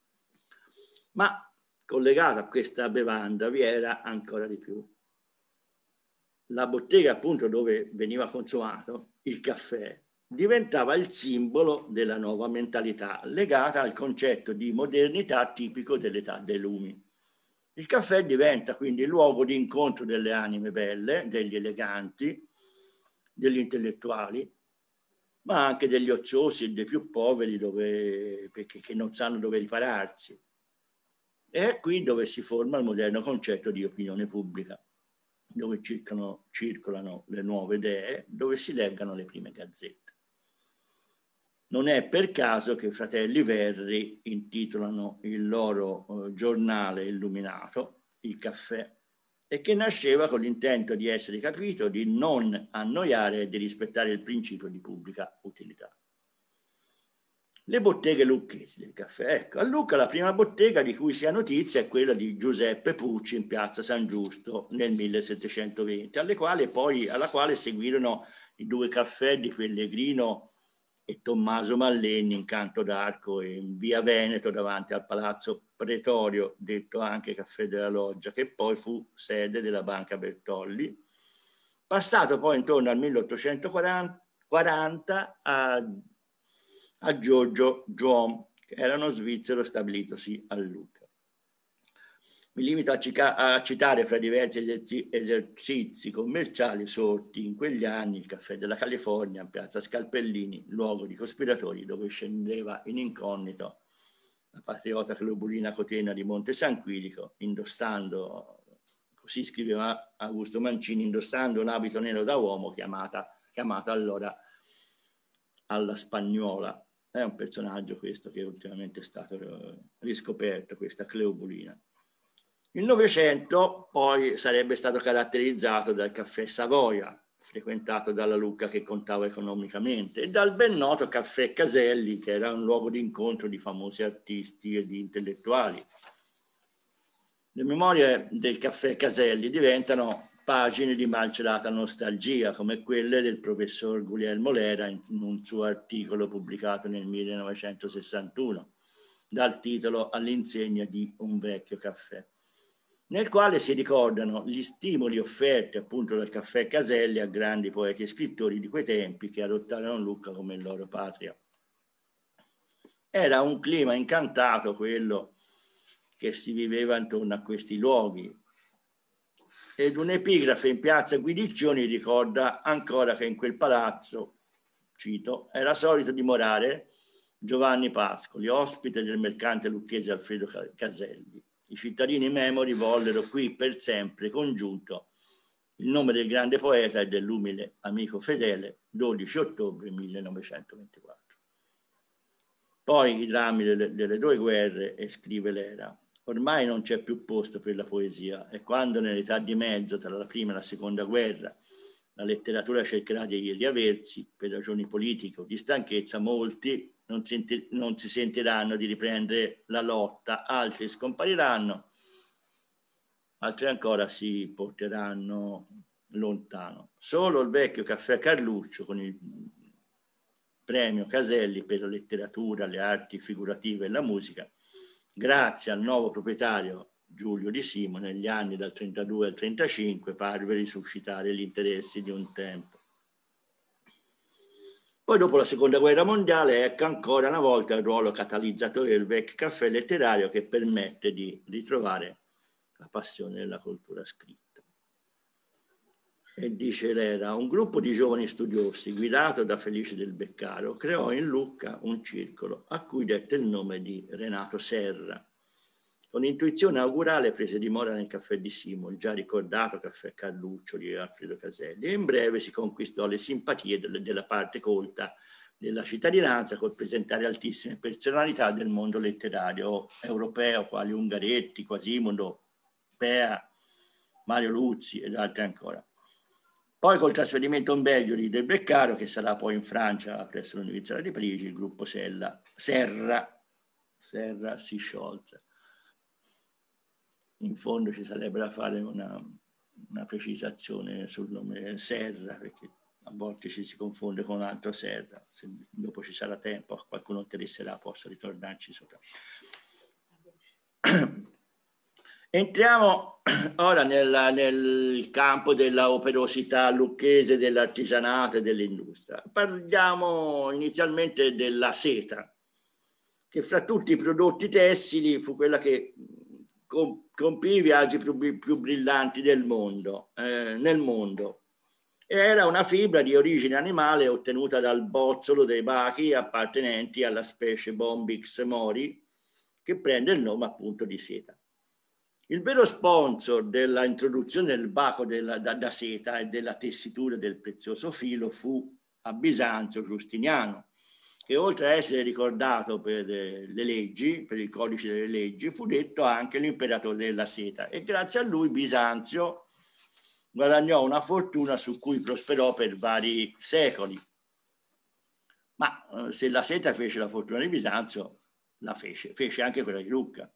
Ma collegato a questa bevanda vi era ancora di più. La bottega, appunto, dove veniva consumato il caffè, diventava il simbolo della nuova mentalità legata al concetto di modernità tipico dell'età dei lumi. Il caffè diventa quindi il luogo di incontro delle anime belle, degli eleganti, degli intellettuali, ma anche degli oziosi e dei più poveri, dove, perché, che non sanno dove ripararsi. E è qui dove si forma il moderno concetto di opinione pubblica, dove circolano, circolano le nuove idee, dove si leggano le prime gazzette. Non è per caso che i fratelli Verri intitolano il loro eh, giornale illuminato Il Caffè, e che nasceva con l'intento di essere capito, di non annoiare e di rispettare il principio di pubblica utilità. Le botteghe lucchesi del caffè. Ecco, a Lucca la prima bottega di cui si ha notizia è quella di Giuseppe Pucci in piazza San Giusto nel millesettecentoventi, alle quali poi, alla quale seguirono i due caffè di Pellegrino e Tommaso Mallenni in Canto d'Arco e in via Veneto davanti al Palazzo Pretorio, detto anche Caffè della Loggia, che poi fu sede della Banca Bertolli, passato poi intorno al milleottocentoquaranta a a Giorgio Joom, che era uno svizzero stabilitosi a Lucca. Mi limito a, cica- a citare fra diversi eserci- esercizi commerciali sorti in quegli anni il caffè della California, piazza Scalpellini, luogo di cospiratori dove scendeva in incognito la patriota globulina Cotena di Monte San Quirico, indossando, così scriveva Augusto Mancini, indossando un abito nero da uomo chiamata, chiamato allora alla Spagnola. È un personaggio questo che ultimamente è stato riscoperto, questa Cleobulina. Il Novecento poi sarebbe stato caratterizzato dal caffè Savoia, frequentato dalla Lucca che contava economicamente, e dal ben noto caffè Caselli, che era un luogo di incontro di famosi artisti e di intellettuali. Le memorie del caffè Caselli diventano pagine di malcelata nostalgia, come quelle del professor Guglielmo Lera in un suo articolo pubblicato nel millenovecentosessantuno, dal titolo All'insegna di un vecchio caffè, nel quale si ricordano gli stimoli offerti appunto dal caffè Caselli a grandi poeti e scrittori di quei tempi che adottarono Lucca come loro patria. Era un clima incantato quello che si viveva intorno a questi luoghi, ed un'epigrafe in piazza Guidiccioni ricorda ancora che in quel palazzo, cito, era solito dimorare Giovanni Pascoli, ospite del mercante lucchese Alfredo Caselli. I cittadini memori vollero qui per sempre congiunto il nome del grande poeta e dell'umile amico fedele, dodici ottobre millenovecentoventiquattro. Poi i drammi delle, delle due guerre, e scrive Lera, ormai non c'è più posto per la poesia, e quando nell'età di mezzo tra la prima e la seconda guerra la letteratura cercherà di riaversi per ragioni politiche o di stanchezza, molti non si, non si sentiranno di riprendere la lotta, altri scompariranno, altri ancora si porteranno lontano. Solo il vecchio caffè Carluccio, con il premio Caselli per la letteratura, le arti figurative e la musica, grazie al nuovo proprietario Giulio Di Simo, negli anni dal trentadue al trentacinque parve risuscitare gli interessi di un tempo. Poi dopo la seconda guerra mondiale ecco ancora una volta il ruolo catalizzatore del vecchio caffè letterario che permette di ritrovare la passione della cultura scritta. E dice Lera, un gruppo di giovani studiosi guidato da Felice del Beccaro creò in Lucca un circolo a cui dette il nome di Renato Serra. Con intuizione augurale prese dimora nel caffè di Simo, il già ricordato caffè Carluccio di Alfredo Caselli, e in breve si conquistò le simpatie delle, della parte colta della cittadinanza col presentare altissime personalità del mondo letterario europeo, quali Ungaretti, Quasimodo, Pea, Mario Luzzi ed altri ancora. Poi col trasferimento in Belgio di Del Beccaro, che sarà poi in Francia presso l'Università di Parigi, il gruppo Sella, Serra, Serra si sciolse. In fondo ci sarebbe da fare una, una precisazione sul nome Serra, perché a volte ci si confonde con un altro Serra. Se dopo ci sarà tempo, a qualcuno interesserà, posso ritornarci sopra. Entriamo ora nella, nel campo della operosità lucchese, dell'artigianato e dell'industria. Parliamo inizialmente della seta, che fra tutti i prodotti tessili fu quella che compì i viaggi più, più brillanti del mondo, eh, nel mondo. Era una fibra di origine animale ottenuta dal bozzolo dei bachi appartenenti alla specie Bombix mori, che prende il nome appunto di seta. Il vero sponsor della introduzione del baco della, da, da seta e della tessitura del prezioso filo fu a Bisanzio Giustiniano, che oltre a essere ricordato per le leggi, per il codice delle leggi, fu detto anche l'imperatore della seta, e grazie a lui Bisanzio guadagnò una fortuna su cui prosperò per vari secoli. Ma se la seta fece la fortuna di Bisanzio, la fece, fece anche quella di Lucca.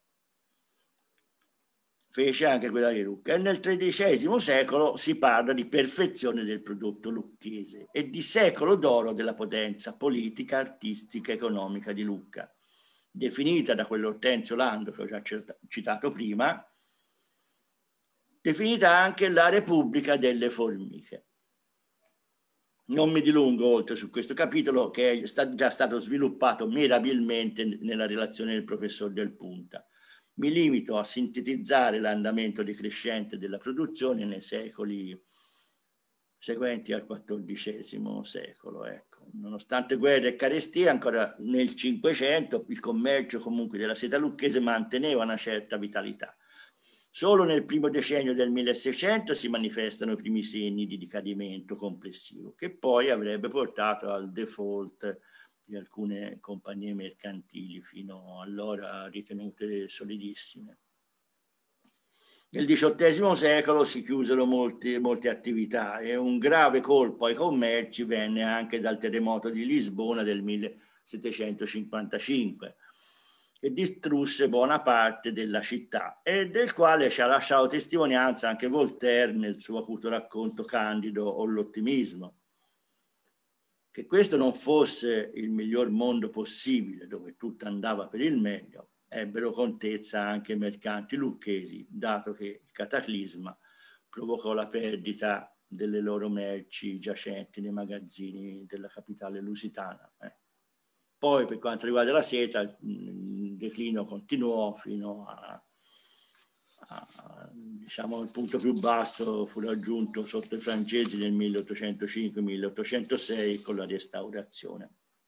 Fece anche quella di Lucca. E nel tredicesimo secolo si parla di perfezione del prodotto lucchese e di secolo d'oro della potenza politica, artistica e economica di Lucca, definita da quell'Ortenzio Lando che ho già citato prima, definita anche la Repubblica delle Formiche. Non mi dilungo oltre su questo capitolo, che è sta, già stato sviluppato mirabilmente nella relazione del professor Del Punta. Mi limito a sintetizzare l'andamento decrescente della produzione nei secoli seguenti al quattordicesimo secolo. Ecco. Nonostante guerre e carestie, ancora nel Cinquecento il commercio comunque della seta lucchese manteneva una certa vitalità. Solo nel primo decennio del milleseicento si manifestano i primi segni di decadimento complessivo, che poi avrebbe portato al default di alcune compagnie mercantili fino allora ritenute solidissime. Nel diciottesimo secolo si chiusero molte, molte attività e un grave colpo ai commerci venne anche dal terremoto di Lisbona del millesettecentocinquantacinque, che distrusse buona parte della città e del quale ci ha lasciato testimonianza anche Voltaire nel suo acuto racconto Candido o l'ottimismo. Che questo non fosse il miglior mondo possibile, dove tutto andava per il meglio, ebbero contezza anche i mercanti lucchesi, dato che il cataclisma provocò la perdita delle loro merci giacenti nei magazzini della capitale lusitana. Eh. Poi per quanto riguarda la seta, il declino continuò fino a, a diciamo, il punto più basso fu raggiunto sotto i francesi nel milleottocentocinque milleottocentosei con la restaurazione.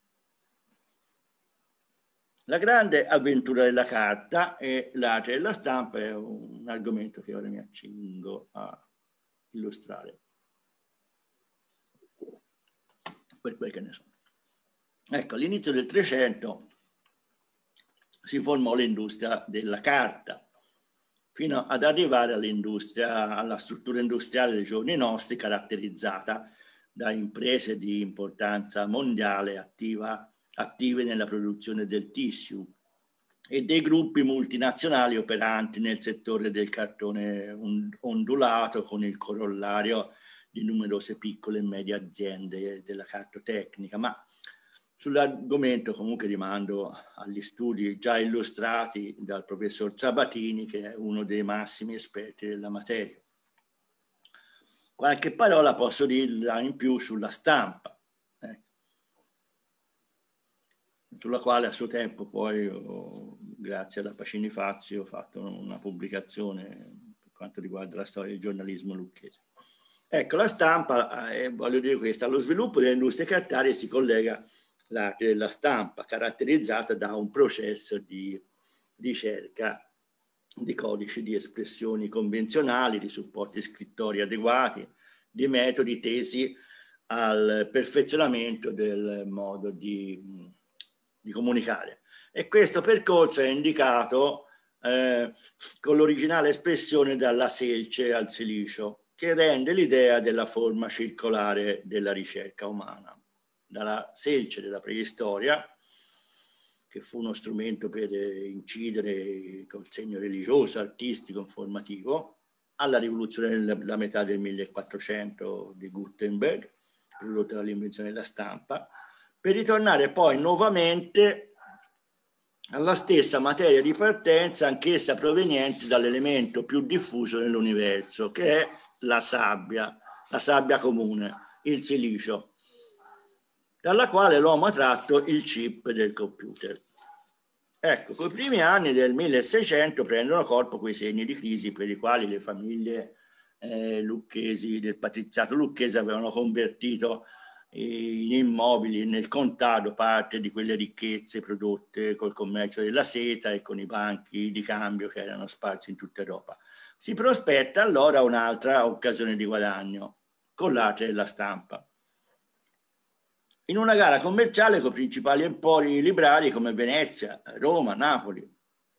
La grande avventura della carta e l'arte della stampa è un argomento che ora mi accingo a illustrare, per quel che ne so. Ecco, all'inizio del Trecento si formò l'industria della carta, fino ad arrivare all'industria, alla struttura industriale dei giorni nostri, caratterizzata da imprese di importanza mondiale attiva, attive nella produzione del tissue e dei gruppi multinazionali operanti nel settore del cartone ondulato, con il corollario di numerose piccole e medie aziende della cartotecnica. Ma sull'argomento comunque rimando agli studi già illustrati dal professor Sabatini, che è uno dei massimi esperti della materia. Qualche parola posso dirla in più sulla stampa, eh, sulla quale a suo tempo poi, oh, grazie alla Pacini Fazio, ho fatto una pubblicazione per quanto riguarda la storia del giornalismo lucchese. Ecco, la stampa, eh, voglio dire questo, allo sviluppo delle industrie cartarie si collega l'arte della stampa, caratterizzata da un processo di ricerca di codici di espressioni convenzionali, di supporti scrittori adeguati, di metodi tesi al perfezionamento del modo di, di comunicare. E questo percorso è indicato eh, con l'originale espressione dalla selce al silicio, che rende l'idea della forma circolare della ricerca umana. Dalla selce della preistoria, che fu uno strumento per incidere col segno religioso, artistico, informativo, alla rivoluzione della metà del millequattrocento di Gutenberg, prodotta dall'invenzione della stampa, per ritornare poi nuovamente alla stessa materia di partenza, anch'essa proveniente dall'elemento più diffuso nell'universo, che è la sabbia, la sabbia comune, il silicio, dalla quale l'uomo ha tratto il chip del computer. Ecco, con i primi anni del milleseicento prendono corpo quei segni di crisi per i quali le famiglie eh, lucchesi, del patriziato lucchese, avevano convertito in immobili nel contado parte di quelle ricchezze prodotte col commercio della seta e con i banchi di cambio che erano sparsi in tutta Europa. Si prospetta allora un'altra occasione di guadagno con l'arte della stampa. In una gara commerciale con principali empori librari come Venezia, Roma, Napoli.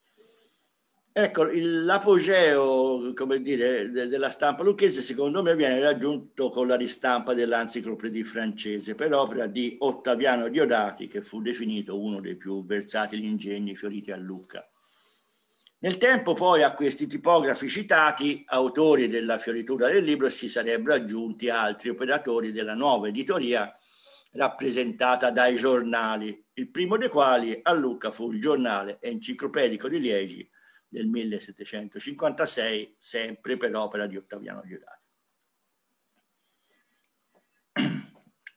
Ecco, l'apogeo, come dire, della stampa lucchese secondo me viene raggiunto con la ristampa dell'Enciclopédie francese per opera di Ottaviano Diodati, che fu definito uno dei più versatili ingegni fioriti a Lucca. Nel tempo poi a questi tipografi citati, autori della fioritura del libro, si sarebbero aggiunti altri operatori della nuova editoria rappresentata dai giornali, il primo dei quali a Lucca fu il giornale enciclopedico di Liegi del millesettecentocinquantasei, sempre per opera di Ottaviano Diodati.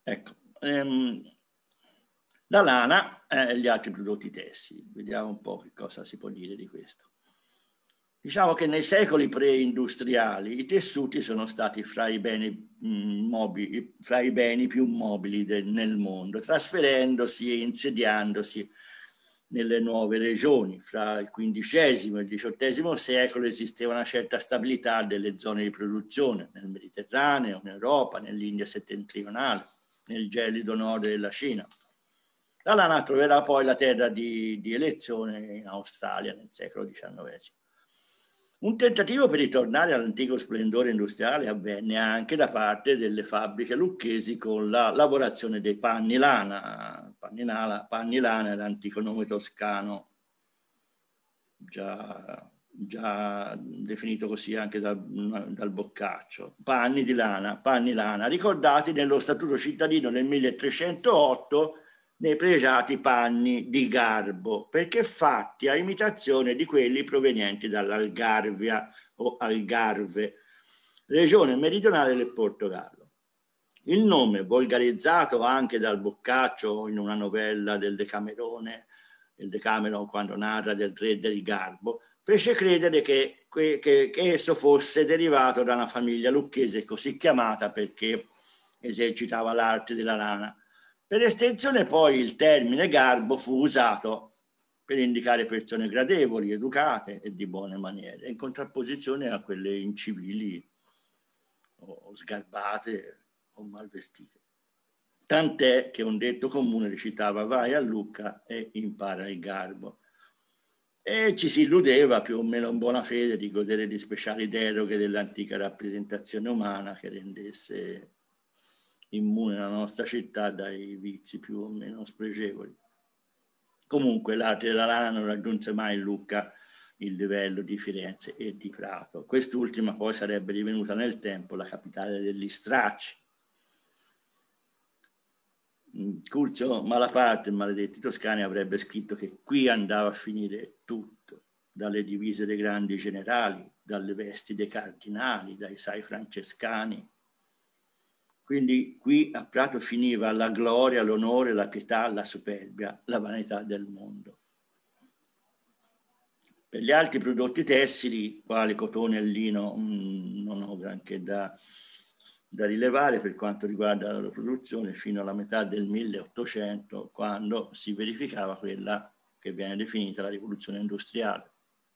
Ecco, ehm, la lana e gli altri prodotti tessili. Vediamo un po' che cosa si può dire di questo. Diciamo che nei secoli pre-industriali i tessuti sono stati fra i beni, mh, mobili, fra i beni più mobili del, nel mondo, trasferendosi e insediandosi nelle nuove regioni. Fra il quindicesimo e il diciottesimo secolo esisteva una certa stabilità delle zone di produzione nel Mediterraneo, in Europa, nell'India settentrionale, nel gelido nord della Cina. La lana troverà poi la terra di, di elezione in Australia nel secolo diciannovesimo. Un tentativo per ritornare all'antico splendore industriale avvenne anche da parte delle fabbriche lucchesi con la lavorazione dei panni lana. Panni lana, panni lana è l'antico nome toscano, già, già definito così anche dal, dal Boccaccio. Panni di lana, panni lana, ricordati nello Statuto cittadino del milletrecentootto nei pregiati panni di Garbo, perché fatti a imitazione di quelli provenienti dall'Algarvia o Algarve, regione meridionale del Portogallo. Il nome, volgarizzato anche dal Boccaccio in una novella del Decamerone, il Decameron quando narra del re del Garbo, fece credere che, che, che esso fosse derivato da una famiglia lucchese così chiamata perché esercitava l'arte della lana. Per estensione poi il termine garbo fu usato per indicare persone gradevoli, educate e di buone maniere, in contrapposizione a quelle incivili o sgarbate o mal vestite. Tant'è che un detto comune recitava: vai a Lucca e impara il garbo. E ci si illudeva, più o meno in buona fede, di godere di speciali deroghe dell'antica rappresentazione umana che rendesse immune la nostra città dai vizi più o meno spregevoli. Comunque l'arte della lana non raggiunse mai in Lucca il livello di Firenze e di Prato. Quest'ultima poi sarebbe divenuta nel tempo la capitale degli stracci. Curzio Malaparte, maledetti toscani, avrebbe scritto che qui andava a finire tutto, dalle divise dei grandi generali, dalle vesti dei cardinali, dai sai francescani. Quindi qui a Prato finiva la gloria, l'onore, la pietà, la superbia, la vanità del mondo. Per gli altri prodotti tessili, quali cotone e lino, mh, non ho granché da, da rilevare per quanto riguarda la loro produzione, fino alla metà del milleottocento, quando si verificava quella che viene definita la rivoluzione industriale.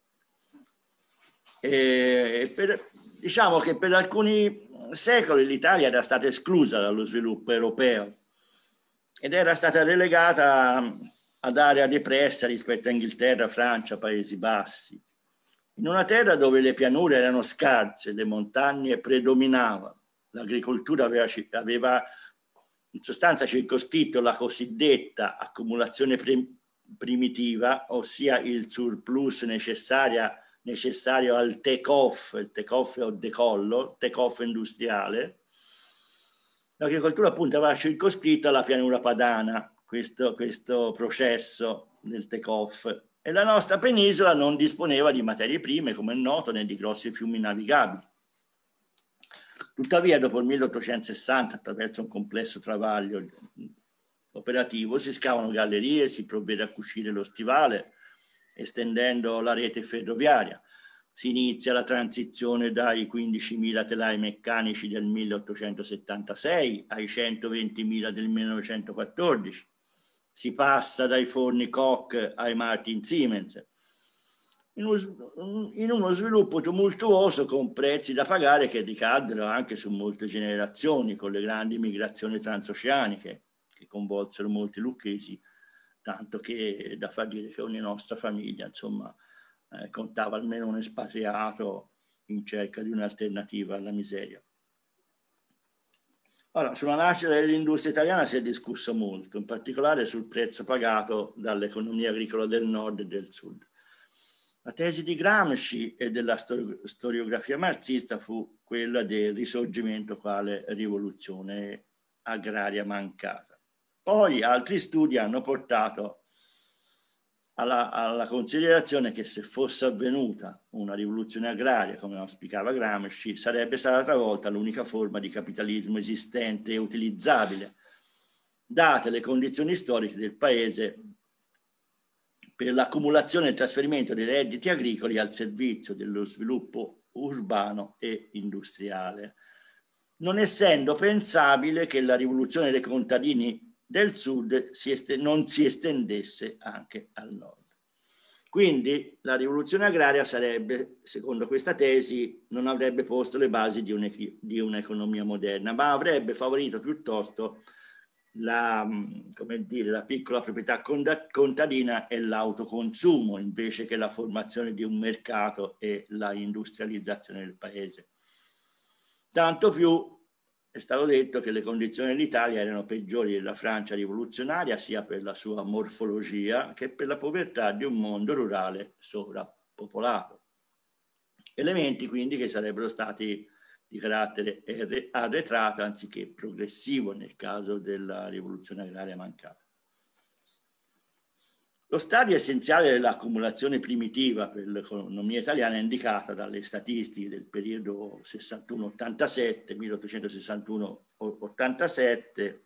E per, diciamo che per alcuni secoli l'Italia era stata esclusa dallo sviluppo europeo ed era stata relegata ad area depressa rispetto a Inghilterra, Francia, Paesi Bassi, in una terra dove le pianure erano scarse, le montagne predominavano, l'agricoltura aveva, aveva in sostanza circoscritto la cosiddetta accumulazione primitiva, ossia il surplus necessaria necessario al take-off, il take-off o decollo, take-off industriale. L'agricoltura appunto aveva circoscritto la pianura padana, questo, questo processo del take-off, e la nostra penisola non disponeva di materie prime, come è noto, né di grossi fiumi navigabili. Tuttavia, dopo il milleottocentosessanta, attraverso un complesso travaglio operativo, si scavano gallerie, si provvede a cucire lo stivale, estendendo la rete ferroviaria. Si inizia la transizione dai quindicimila telai meccanici del milleottocentosettantasei ai centoventimila del millenovecentoquattordici. Si passa dai forni Koch ai Martin Siemens, in uno, in uno sviluppo tumultuoso con prezzi da pagare che ricaddero anche su molte generazioni, con le grandi migrazioni transoceaniche che coinvolsero molti lucchesi, tanto che da far dire che ogni nostra famiglia, insomma, eh, contava almeno un espatriato in cerca di un'alternativa alla miseria. Allora, sulla nascita dell'industria italiana si è discusso molto, in particolare sul prezzo pagato dall'economia agricola del nord e del sud. La tesi di Gramsci e della storiografia marxista fu quella del risorgimento quale rivoluzione agraria mancata. Poi altri studi hanno portato alla, alla considerazione che se fosse avvenuta una rivoluzione agraria, come auspicava Gramsci, sarebbe stata travolta l'unica forma di capitalismo esistente e utilizzabile, date le condizioni storiche del paese per l'accumulazione e il trasferimento dei redditi agricoli al servizio dello sviluppo urbano e industriale, non essendo pensabile che la rivoluzione dei contadini del sud si non si estendesse anche al nord. Quindi la rivoluzione agraria sarebbe, secondo questa tesi, non avrebbe posto le basi di un'economia moderna, ma avrebbe favorito piuttosto la, come dire, la piccola proprietà contadina e l'autoconsumo, invece che la formazione di un mercato e la industrializzazione del paese. Tanto più è stato detto che le condizioni dell'Italia erano peggiori della Francia rivoluzionaria, sia per la sua morfologia che per la povertà di un mondo rurale sovrappopolato. Elementi quindi che sarebbero stati di carattere arretrato anziché progressivo nel caso della rivoluzione agraria mancata. Lo stadio essenziale dell'accumulazione primitiva per l'economia italiana è indicata dalle statistiche del periodo sessantuno ottantasette, milleottocentosessantuno ottantasette,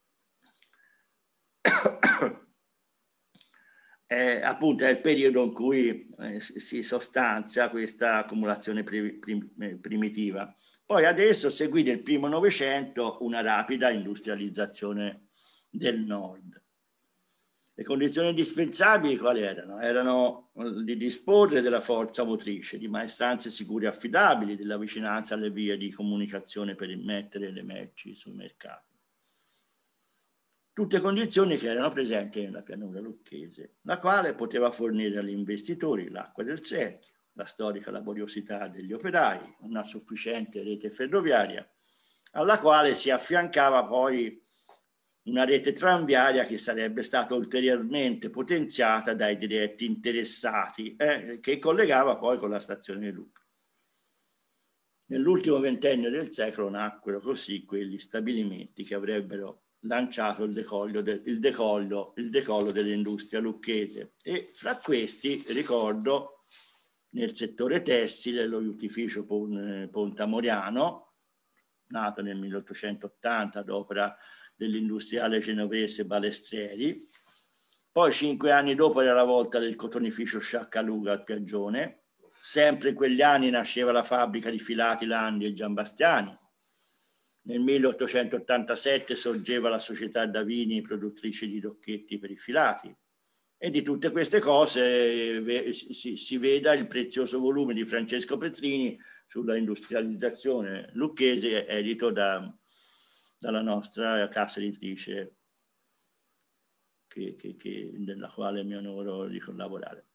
è, appunto è il periodo in cui eh, si sostanzia questa accumulazione prim prim primitiva. Poi adesso seguì nel primo Novecento una rapida industrializzazione del nord. Le condizioni indispensabili quali erano? Erano di disporre della forza motrice, di maestranze sicure e affidabili, della vicinanza alle vie di comunicazione per immettere le merci sui mercati. Tutte condizioni che erano presenti nella pianura lucchese, la quale poteva fornire agli investitori l'acqua del secchio, la storica laboriosità degli operai, una sufficiente rete ferroviaria, alla quale si affiancava poi una rete tranviaria che sarebbe stata ulteriormente potenziata dai diretti interessati, eh, che collegava poi con la stazione di Lucca. Nell'ultimo ventennio del secolo nacquero così quegli stabilimenti che avrebbero lanciato il decollo, del, il decollo, il decollo dell'industria lucchese, e fra questi ricordo nel settore tessile lo iutifício Pontamoriano, nato nel milleottocentottanta ad opera dell'industriale genovese Balestrieri. Poi cinque anni dopo era la volta del cotonificio Sciaccaluga al Piaggione. Sempre in quegli anni nasceva la fabbrica di filati Landi e Giambastiani. Nel milleottocentottantasette sorgeva la società Davini, produttrice di rocchetti per i filati. E di tutte queste cose si, si veda il prezioso volume di Francesco Petrini sulla industrializzazione lucchese, edito da dalla nostra casa editrice che, che, che, nella quale mi onoro di collaborare.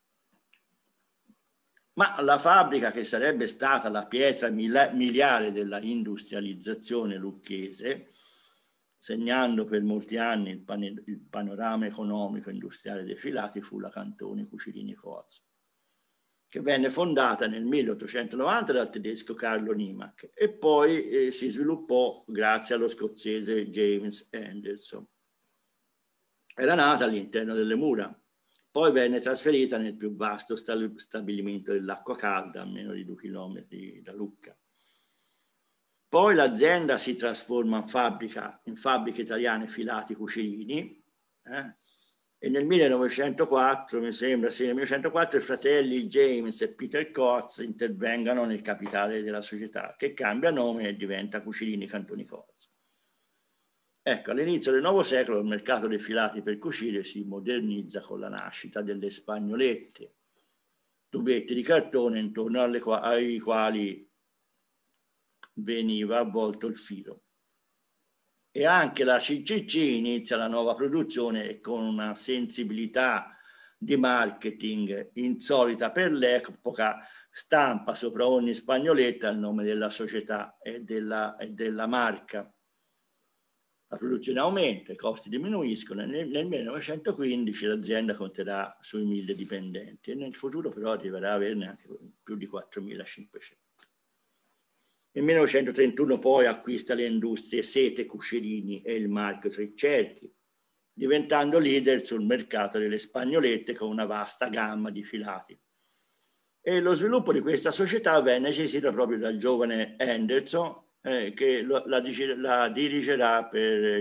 Ma la fabbrica che sarebbe stata la pietra miliare della industrializzazione lucchese, segnando per molti anni il, pan il panorama economico e industriale dei filati, fu la Cantoni Cucirini Coaz, che venne fondata nel milleottocentonovanta dal tedesco Carlo Nimac e poi eh, si sviluppò grazie allo scozzese James Anderson. Era nata all'interno delle mura, poi venne trasferita nel più vasto stabilimento dell'acqua calda a meno di due chilometri da Lucca. Poi l'azienda si trasforma in fabbrica, in fabbriche italiane filati Cucirini, eh? E nel millenovecentoquattro, mi sembra, sì, nel millenovecentoquattro i fratelli James e Peter Coaz intervengano nel capitale della società, che cambia nome e diventa Cucirini Cantoni Coaz. Ecco, all'inizio del nuovo secolo il mercato dei filati per cucire si modernizza con la nascita delle spagnolette, tubetti di cartone intorno alle qua ai quali veniva avvolto il filo. E anche la C C C inizia la nuova produzione con una sensibilità di marketing insolita per l'epoca, stampa sopra ogni spagnoletta il nome della società e della, e della marca. La produzione aumenta, i costi diminuiscono e nel, nel millenovecentoquindici l'azienda conterà sui mille dipendenti e nel futuro però arriverà a averne anche più di quattromilacinquecento. Nel millenovecentotrentuno poi acquista le industrie Sete Cucirini e il marchio Treccerti, diventando leader sul mercato delle spagnolette con una vasta gamma di filati. E lo sviluppo di questa società venne gestito proprio dal giovane Anderson, eh, che lo, la, la dirigerà per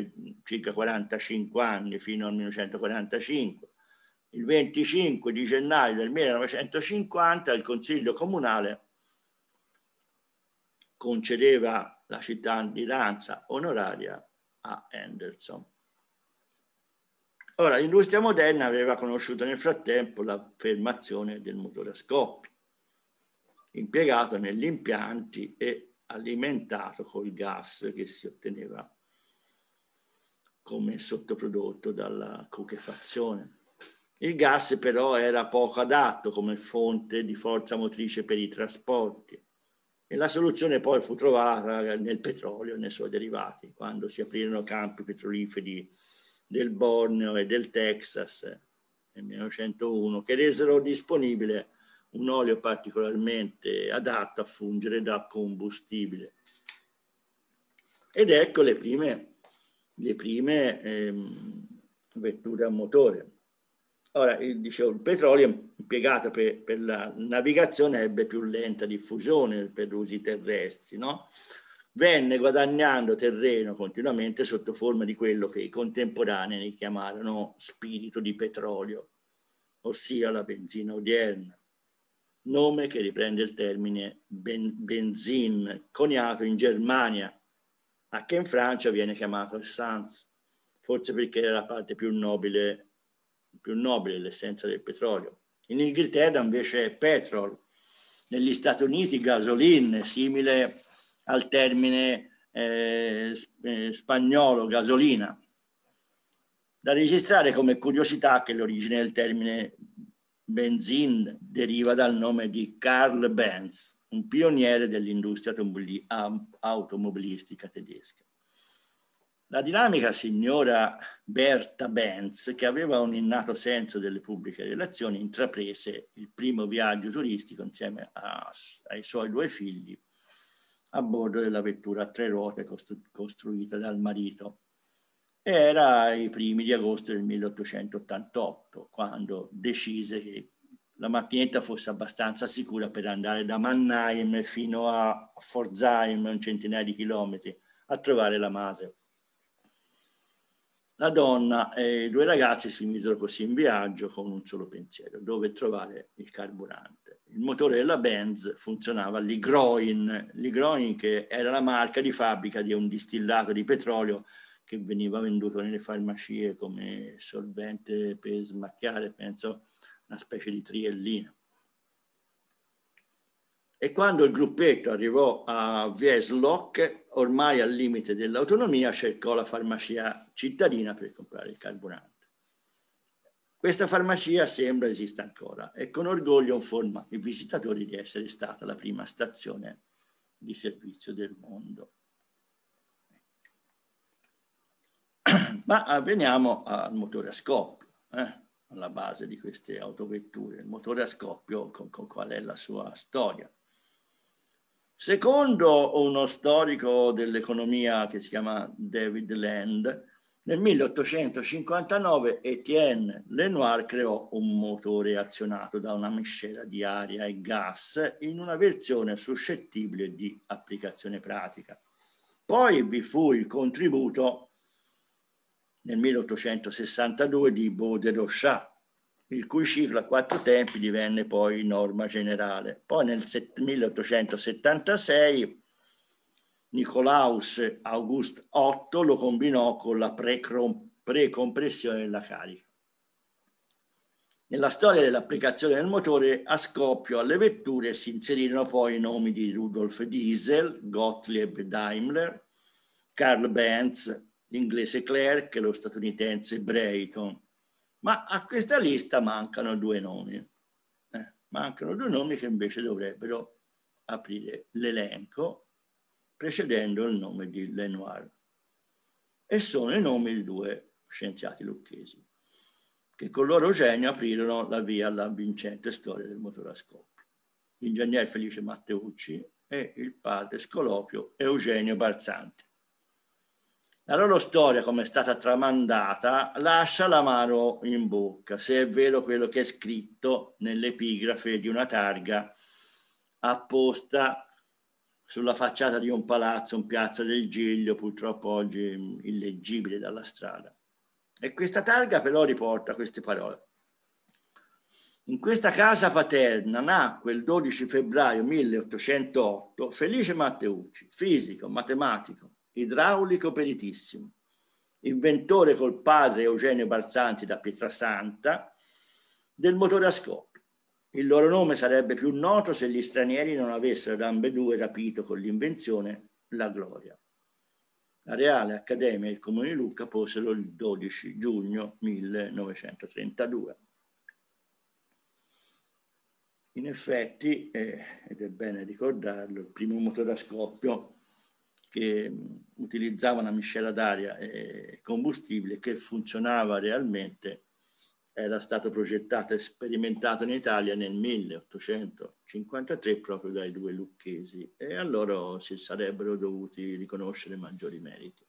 circa quarantacinque anni fino al millenovecentoquarantacinque. Il venticinque di gennaio del millenovecentocinquanta il Consiglio Comunale concedeva la cittadinanza onoraria a Anderson. Ora, l'industria moderna aveva conosciuto nel frattempo l'affermazione del motore a scoppio, impiegato negli impianti e alimentato col gas che si otteneva come sottoprodotto dalla cubefazione. Il gas però era poco adatto come fonte di forza motrice per i trasporti e la soluzione poi fu trovata nel petrolio e nei suoi derivati, quando si aprirono campi petroliferi del Borneo e del Texas nel millenovecentouno, che resero disponibile un olio particolarmente adatto a fungere da combustibile. Ed ecco le prime, le prime ehm, vetture a motore. Ora, il, dicevo, il petrolio impiegato per, per la navigazione ebbe più lenta diffusione per usi terrestri, no? Venne guadagnando terreno continuamente sotto forma di quello che i contemporanei chiamarono spirito di petrolio, ossia la benzina odierna, nome che riprende il termine ben, benzin, coniato in Germania, ma che in Francia viene chiamato essence, forse perché era la parte più nobile più nobile l'essenza del petrolio. In Inghilterra invece è petrol, negli Stati Uniti gasoline, simile al termine eh, spagnolo gasolina. Da registrare come curiosità che l'origine del termine benzin deriva dal nome di Karl Benz, un pioniere dell'industria automobilistica tedesca. La dinamica signora Berta Benz, che aveva un innato senso delle pubbliche relazioni, intraprese il primo viaggio turistico insieme a, ai suoi due figli a bordo della vettura a tre ruote costru costruita dal marito. Era ai primi di agosto del milleottocentottantotto, quando decise che la macchinetta fosse abbastanza sicura per andare da Mannheim fino a Pforzheim, un centinaio di chilometri, a trovare la madre. La donna e i due ragazzi si misero così in viaggio con un solo pensiero, dove trovare il carburante. Il motore della Benz funzionava all'Igroin, l'Igroin che era la marca di fabbrica di un distillato di petrolio che veniva venduto nelle farmacie come solvente per smacchiare, penso una specie di triellina. E quando il gruppetto arrivò a Wieslok, ormai al limite dell'autonomia, cercò la farmacia cittadina per comprare il carburante. Questa farmacia sembra esista ancora e con orgoglio informa i visitatori di essere stata la prima stazione di servizio del mondo. Ma veniamo al motore a scoppio, eh, alla base di queste autovetture. Il motore a scoppio, con, con qual è la sua storia? Secondo uno storico dell'economia che si chiama David Land, nel milleottocentocinquantanove Etienne Lenoir creò un motore azionato da una miscela di aria e gas in una versione suscettibile di applicazione pratica. Poi vi fu il contributo nel milleottocentosessantadue di Baudrichat, il cui ciclo a quattro tempi divenne poi norma generale. Poi nel milleottocentosettantasei Nicolaus August otto lo combinò con la precompressione della carica. Nella storia dell'applicazione del motore a scoppio alle vetture si inserirono poi i nomi di Rudolf Diesel, Gottlieb Daimler, Karl Benz, l'inglese Clerc e lo statunitense Brayton. Ma a questa lista mancano due nomi. Eh, mancano due nomi che invece dovrebbero aprire l'elenco precedendo il nome di Lenoir. E sono i nomi di due scienziati lucchesi che con il loro genio aprirono la via alla vincente storia del motore a scoppio. L'ingegner Felice Matteucci e il padre Scolopio Eugenio Barzanti. La loro storia, come è stata tramandata, lascia l'amaro in bocca, se è vero quello che è scritto nell'epigrafe di una targa apposta sulla facciata di un palazzo in Piazza del Giglio, purtroppo oggi illeggibile dalla strada. E questa targa però riporta queste parole. In questa casa paterna nacque il dodici febbraio milleottocentootto Felice Matteucci, fisico, matematico, idraulico peritissimo, inventore col padre Eugenio Balsanti da Pietrasanta del motore a scoppio. Il loro nome sarebbe più noto se gli stranieri non avessero da ambedue rapito con l'invenzione la gloria. La Reale Accademia e il Comune di Lucca posero il dodici giugno millenovecentotrentadue. In effetti, eh, ed è bene ricordarlo, il primo motore a scoppio che mh, utilizzava una miscela d'aria e combustibile che funzionava realmente era stato progettato e sperimentato in Italia nel milleottocentocinquantatré proprio dai due lucchesi, e a loro si sarebbero dovuti riconoscere maggiori meriti.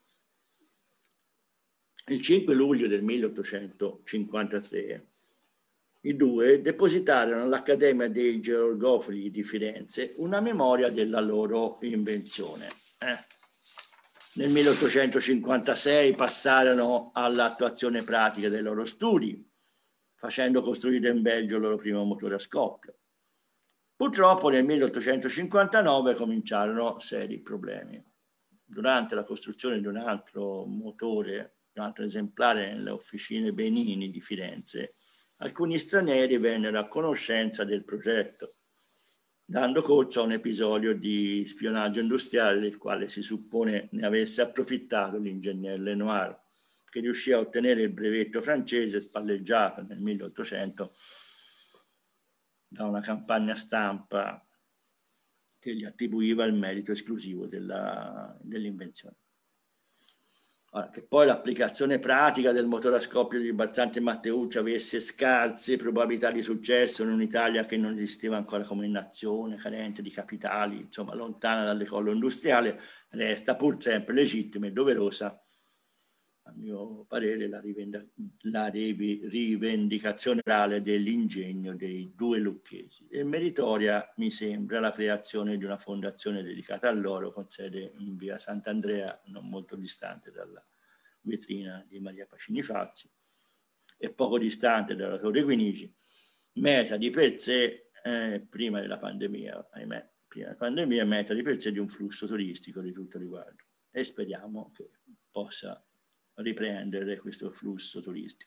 Il cinque luglio del milleottocentocinquantatré i due depositarono all'Accademia dei Georgofili di Firenze una memoria della loro invenzione. Eh. Nel milleottocentocinquantasei passarono all'attuazione pratica dei loro studi, facendo costruire in Belgio il loro primo motore a scoppio. Purtroppo nel milleottocentocinquantanove cominciarono seri problemi. Durante la costruzione di un altro motore, un altro esemplare nelle officine Benini di Firenze, alcuni stranieri vennero a conoscenza del progetto, dando corso a un episodio di spionaggio industriale del quale si suppone ne avesse approfittato l'ingegner Lenoir, che riuscì a ottenere il brevetto francese spalleggiato nel milleottocento da una campagna stampa che gli attribuiva il merito esclusivo dell'invenzione. Ora, che poi l'applicazione pratica del motore a scoppio di Balsanti e Matteucci avesse scarse probabilità di successo in un'Italia che non esisteva ancora come nazione, carente di capitali, insomma lontana dal decollo industriale, resta pur sempre legittima e doverosa, a mio parere, la, la rivendicazione orale dell'ingegno dei due lucchesi. E meritoria mi sembra la creazione di una fondazione dedicata a loro con sede in via Sant'Andrea, non molto distante dalla vetrina di Maria Pacini Fazzi e poco distante dalla Torre Guinici, meta di per sé, eh, prima della pandemia, ahimè, prima della pandemia, meta di per sé di un flusso turistico di tutto riguardo. E speriamo che possa riprendere questo flusso turistico.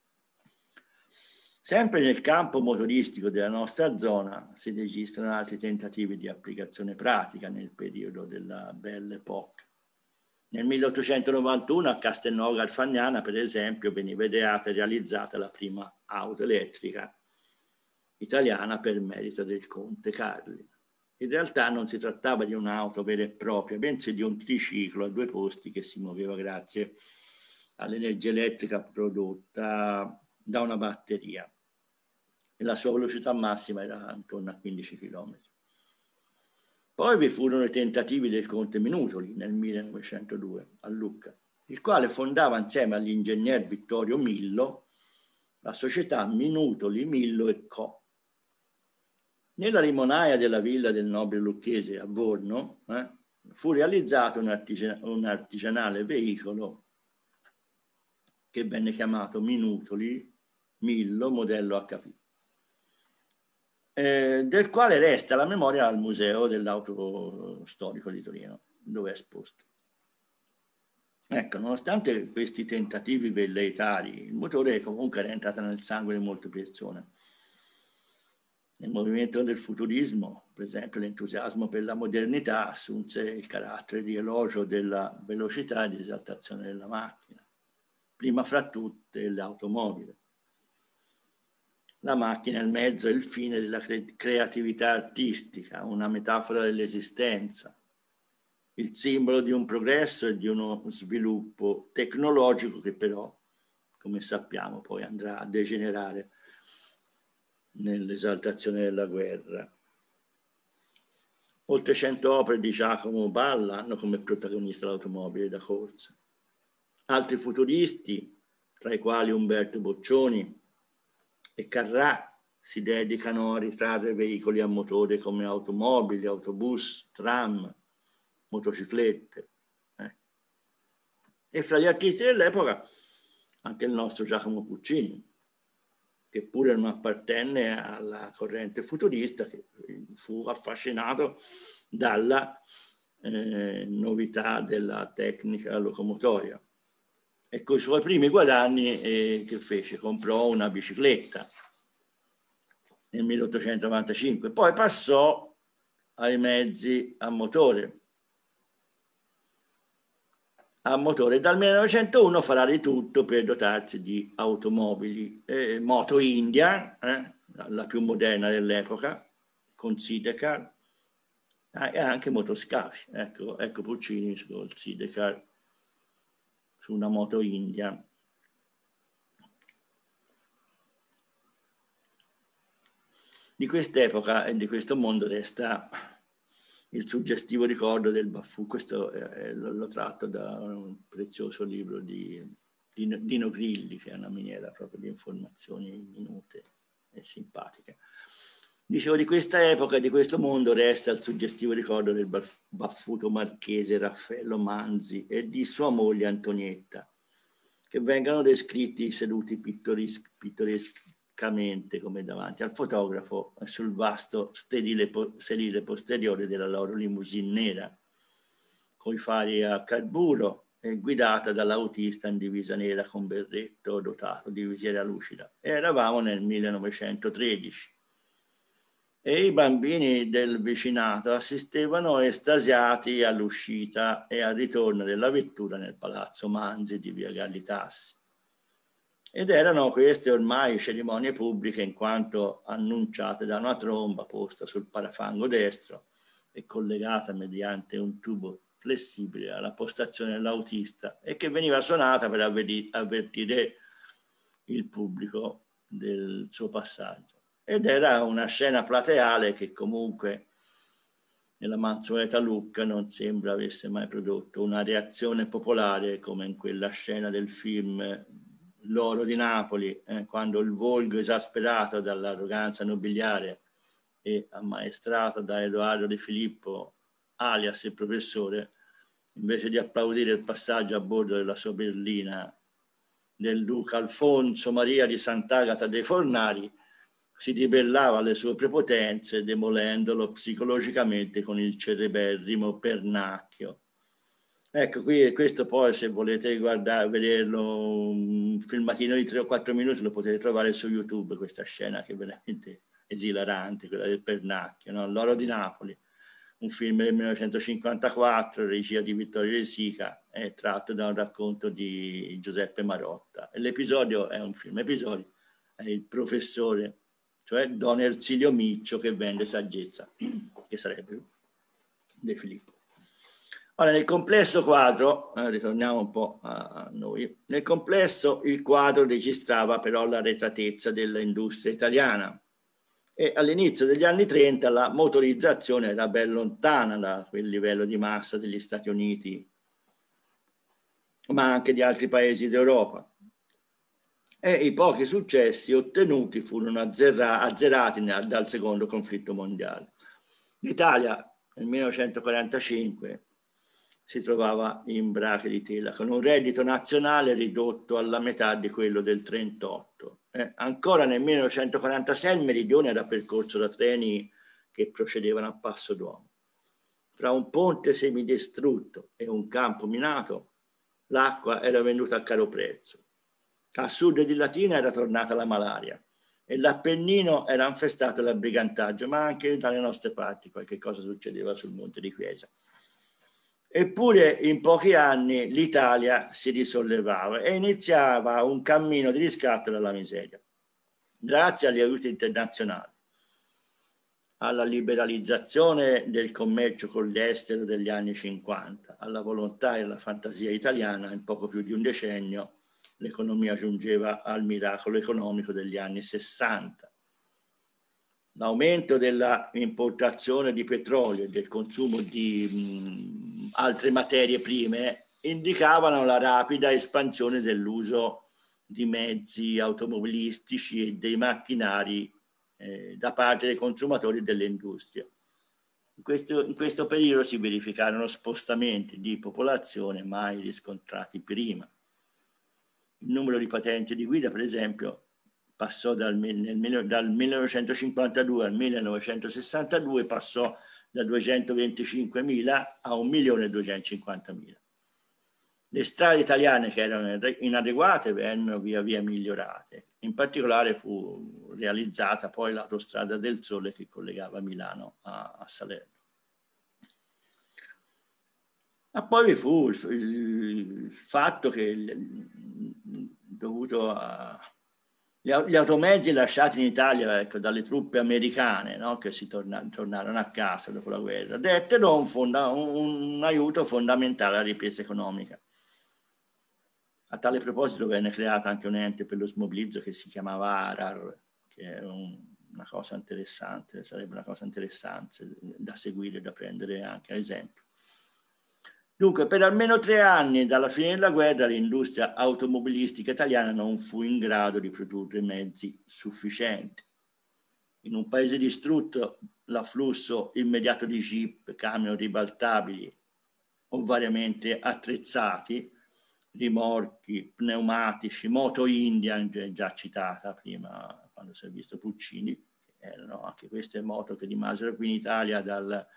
Sempre nel campo motoristico della nostra zona si registrano altri tentativi di applicazione pratica nel periodo della Belle Époque. Nel milleottocentonovantuno a Castelnuovo Garfagnana, per esempio, veniva ideata e realizzata la prima auto elettrica italiana per merito del conte Carli. In realtà non si trattava di un'auto vera e propria, bensì di un triciclo a due posti che si muoveva grazie all'energia elettrica prodotta da una batteria e la sua velocità massima era intorno a quindici chilometri. Poi vi furono i tentativi del conte Minutoli nel millenovecentodue a Lucca, il quale fondava insieme all'ingegner Vittorio Millo la società Minutoli, Millo e Co. Nella limonaia della villa del nobile lucchese a Vorno eh, fu realizzato un, artigian un artigianale veicolo che venne chiamato Minutoli Millo modello acca pi, eh, del quale resta la memoria al Museo dell'Auto Storico di Torino, dove è esposto. Ecco, nonostante questi tentativi velleitari, il motore comunque era entrato nel sangue di molte persone. Nel movimento del futurismo, per esempio, l'entusiasmo per la modernità assunse il carattere di elogio della velocità e di esaltazione della macchina. Prima fra tutte l'automobile. La macchina è il mezzo e il fine della cre creatività artistica, una metafora dell'esistenza, il simbolo di un progresso e di uno sviluppo tecnologico che però, come sappiamo, poi andrà a degenerare nell'esaltazione della guerra. Oltre cento opere di Giacomo Balla hanno come protagonista l'automobile da corsa. Altri futuristi, tra i quali Umberto Boccioni e Carrà, si dedicano a ritrarre veicoli a motore come automobili, autobus, tram, motociclette. Eh. E fra gli artisti dell'epoca anche il nostro Giacomo Puccini, che pure non appartenne alla corrente futurista, che fu affascinato dalla eh, novità della tecnica locomotoria. E con i suoi primi guadagni eh, che fece? Comprò una bicicletta nel milleottocentonovantacinque, poi passò ai mezzi a motore. A motore. Dal millenovecentouno farà di tutto per dotarsi di automobili. Eh, Moto India, eh, la più moderna dell'epoca, con Sidecar, eh, e anche motoscafi. Ecco, ecco Puccini col Sidecar su una Moto India. Di quest'epoca e di questo mondo resta il suggestivo ricordo del Baffù. Questo eh, l'ho tratto da un prezioso libro di Dino Grilli, che è una miniera proprio di informazioni minute e simpatiche. Dicevo, di questa epoca e di questo mondo resta il suggestivo ricordo del baffuto marchese Raffaello Manzi e di sua moglie Antonietta, che vengono descritti seduti pittorescamente come davanti al fotografo sul vasto sedile, sedile posteriore della loro limousine nera, coi fari a carburo e guidata dall'autista in divisa nera con berretto dotato di visiera lucida. Eravamo nel millenovecentotredici. E i bambini del vicinato assistevano estasiati all'uscita e al ritorno della vettura nel palazzo Manzi di via Gallitassi. Ed erano queste ormai cerimonie pubbliche in quanto annunciate da una tromba posta sul parafango destro e collegata mediante un tubo flessibile alla postazione dell'autista e che veniva suonata per avvertire il pubblico del suo passaggio. Ed era una scena plateale che comunque nella mansueta Lucca non sembra avesse mai prodotto una reazione popolare come in quella scena del film L'oro di Napoli, eh, quando il volgo esasperato dall'arroganza nobiliare e ammaestrato da Edoardo De Filippo, alias il professore, invece di applaudire il passaggio a bordo della sua berlina del duca Alfonso Maria di Sant'Agata dei Fornari, si ribellava alle sue prepotenze demolendolo psicologicamente con il cereberrimo pernacchio. Ecco, qui questo poi, se volete guardare, vederlo, un filmatino di tre o quattro minuti, lo potete trovare su YouTube, questa scena che è veramente esilarante, quella del pernacchio, no? L'oro di Napoli, un film del millenovecentocinquantaquattro, regia di Vittorio De Sica, è tratto da un racconto di Giuseppe Marotta. L'episodio è un film episodio, è il professore, cioè Don Ersilio Miccio, che vende saggezza, che sarebbe De Filippo. Ora, nel complesso quadro, eh, ritorniamo un po' a noi, nel complesso il quadro registrava però l'arretratezza dell'industria italiana e all'inizio degli anni trenta la motorizzazione era ben lontana da quel livello di massa degli Stati Uniti, ma anche di altri paesi d'Europa. E i pochi successi ottenuti furono azzerra- azzerati nel, dal secondo conflitto mondiale. L'Italia nel millenovecentoquarantacinque si trovava in brache di tela, con un reddito nazionale ridotto alla metà di quello del trentotto. Eh, ancora nel millenovecentoquarantasei il meridione era percorso da treni che procedevano a passo d'uomo. Fra un ponte semidistrutto e un campo minato, l'acqua era venduta a caro prezzo. A sud di Latina era tornata la malaria e l'Appennino era infestato dal brigantaggio, ma anche dalle nostre parti qualche cosa succedeva sul monte di Chiesa. Eppure in pochi anni l'Italia si risollevava e iniziava un cammino di riscatto dalla miseria, grazie agli aiuti internazionali, alla liberalizzazione del commercio con l'estero degli anni cinquanta, alla volontà e alla fantasia italiana. In poco più di un decennio l'economia giungeva al miracolo economico degli anni sessanta. L'aumento della importazione di petrolio e del consumo di mh, altre materie prime indicavano la rapida espansione dell'uso di mezzi automobilistici e dei macchinari eh, da parte dei consumatori e delle industrie. In questo, in questo periodo si verificarono spostamenti di popolazione mai riscontrati prima. Il numero di patenti di guida, per esempio, passò dal, nel, dal millenovecentocinquantadue al millenovecentosessantadue, passò da duecentoventicinquemila a un milione duecentocinquantamila. Le strade italiane che erano inadeguate vennero via via migliorate. In particolare fu realizzata poi l'autostrada del Sole che collegava Milano a, a Salerno. Ma poi vi fu il, il fatto che il, dovuto a gli automezzi lasciati in Italia, ecco, dalle truppe americane, no, che si torna, tornarono a casa dopo la guerra, dettero un, fonda, un, un aiuto fondamentale alla ripresa economica. A tale proposito venne creata anche un ente per lo smobilizzo che si chiamava ARAR, che è un, una cosa interessante, sarebbe una cosa interessante da seguire, da prendere anche ad esempio. Dunque, per almeno tre anni dalla fine della guerra l'industria automobilistica italiana non fu in grado di produrre mezzi sufficienti. In un paese distrutto, l'afflusso immediato di jeep, camion ribaltabili o variamente attrezzati, rimorchi, pneumatici, moto Indian, già citata prima quando si è visto Puccini, che erano anche queste moto che rimasero qui in Italia dal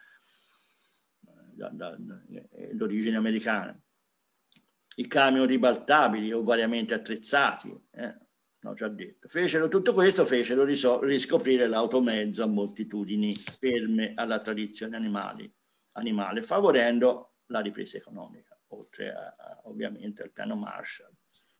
d'origine americana. I camion ribaltabili o variamente attrezzati, eh, l'ho già detto. Fecero tutto questo, fecero riscoprire l'automezzo a moltitudini ferme alla tradizione animali, animale, favorendo la ripresa economica, oltre a, a, ovviamente al piano Marshall.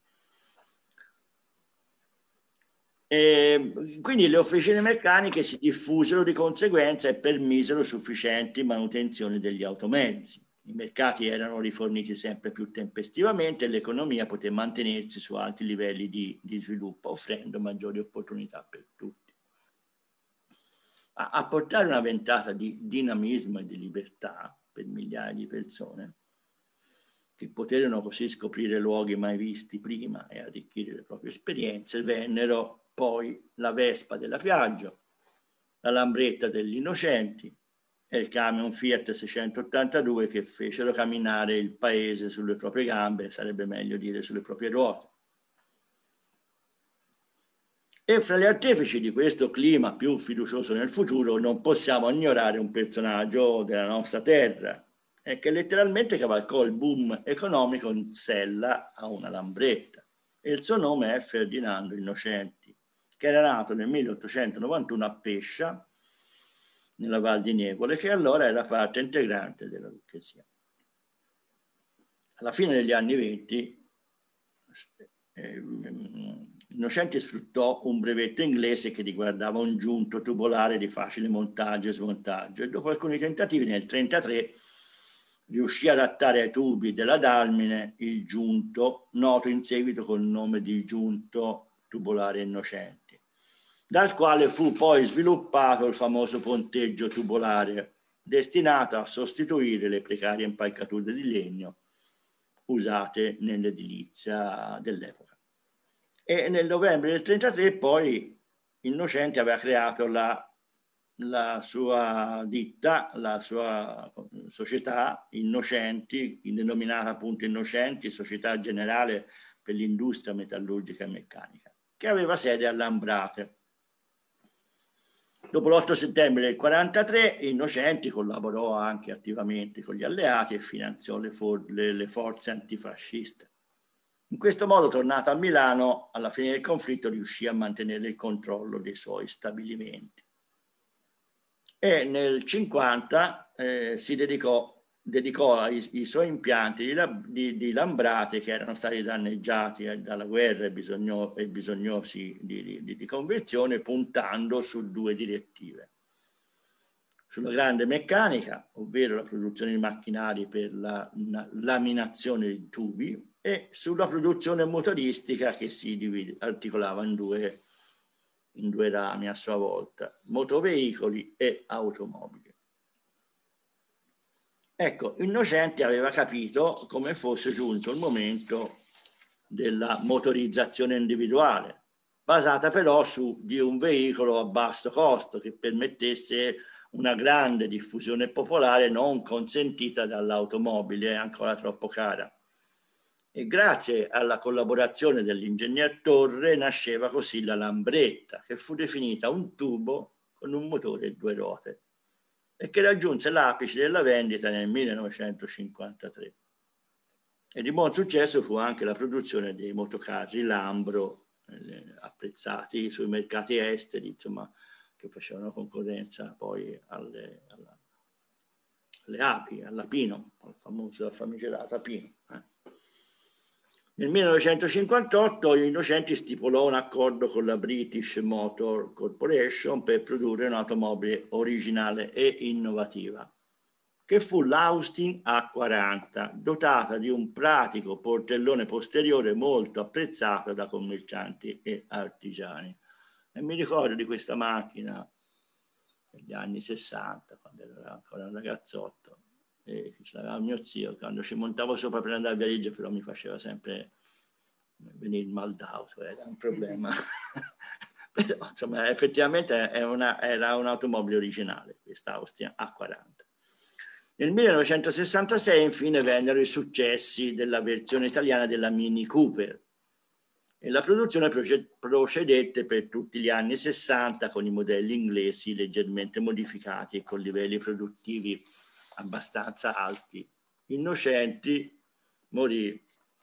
E quindi le officine meccaniche si diffusero di conseguenza e permisero sufficienti manutenzioni degli automezzi. I mercati erano riforniti sempre più tempestivamente e l'economia poté mantenersi su alti livelli di, di sviluppo, offrendo maggiori opportunità per tutti. A, a portare una ventata di dinamismo e di libertà per migliaia di persone, che poterono così scoprire luoghi mai visti prima e arricchire le proprie esperienze, vennero poi la Vespa della Piaggio, la Lambretta degli Innocenti e il camion Fiat seicentottantadue che fecero camminare il paese sulle proprie gambe, sarebbe meglio dire sulle proprie ruote. E fra gli artefici di questo clima più fiducioso nel futuro non possiamo ignorare un personaggio della nostra terra, e che letteralmente cavalcò il boom economico in sella a una lambretta. E il suo nome è Ferdinando Innocenti, che era nato nel milleottocentonovantuno a Pescia, nella Val di Nievole, che allora era parte integrante della Lucchesia. Alla fine degli anni venti, eh, Innocenti sfruttò un brevetto inglese che riguardava un giunto tubolare di facile montaggio e smontaggio, e dopo alcuni tentativi nel millenovecentotrentatré riuscì ad adattare ai tubi della Dalmine il giunto, noto in seguito col nome di giunto tubolare Innocenti, dal quale fu poi sviluppato il famoso ponteggio tubolare, destinato a sostituire le precarie impalcature di legno usate nell'edilizia dell'epoca. E nel novembre del millenovecentotrentatré poi Innocenti aveva creato la la sua ditta, la sua società Innocenti, denominata appunto Innocenti, Società Generale per l'Industria Metallurgica e Meccanica, che aveva sede a Lambrate. Dopo l'otto settembre del millenovecentoquarantatré, Innocenti collaborò anche attivamente con gli alleati e finanziò le, for le, le forze antifasciste. In questo modo, tornato a Milano, alla fine del conflitto riuscì a mantenere il controllo dei suoi stabilimenti. E nel cinquanta eh, si dedicò, dedicò ai, i suoi impianti di, di, di Lambrate, che erano stati danneggiati dalla guerra e, bisogno, e bisognosi di, di, di conversione, puntando su due direttive: sulla grande meccanica, ovvero la produzione di macchinari per la, la laminazione di tubi, e sulla produzione motoristica, che si divide, articolava in due in due rami a sua volta, motoveicoli e automobili. Ecco, Innocenti aveva capito come fosse giunto il momento della motorizzazione individuale, basata però su di un veicolo a basso costo che permettesse una grande diffusione popolare non consentita dall'automobile, ancora troppo cara. E grazie alla collaborazione dell'ingegner Torre nasceva così la Lambretta, che fu definita un tubo con un motore e due ruote e che raggiunse l'apice della vendita nel millenovecentocinquantatré. E di buon successo fu anche la produzione dei motocarri Lambro, eh, apprezzati sui mercati esteri, insomma, che facevano concorrenza poi alle, alla, alle api, all'Apino, al famoso, al famigerato Apino. Eh. Nel millenovecentocinquantotto Innocenti stipulò un accordo con la British Motor Corporation per produrre un'automobile originale e innovativa, che fu l'Austin A quaranta, dotata di un pratico portellone posteriore molto apprezzato da commercianti e artigiani. E mi ricordo di questa macchina negli anni sessanta, quando ero ancora un ragazzotto, e ce l'aveva mio zio, quando ci montavo sopra per andare a Viareggio, però mi faceva sempre venire il mal d'auto, era un problema. Però insomma effettivamente è una, era un'automobile originale, questa Austin A quaranta. Nel millenovecentosessantasei infine vennero i successi della versione italiana della Mini Cooper e la produzione procedette per tutti gli anni sessanta con i modelli inglesi leggermente modificati e con livelli produttivi abbastanza alti. Innocenti morì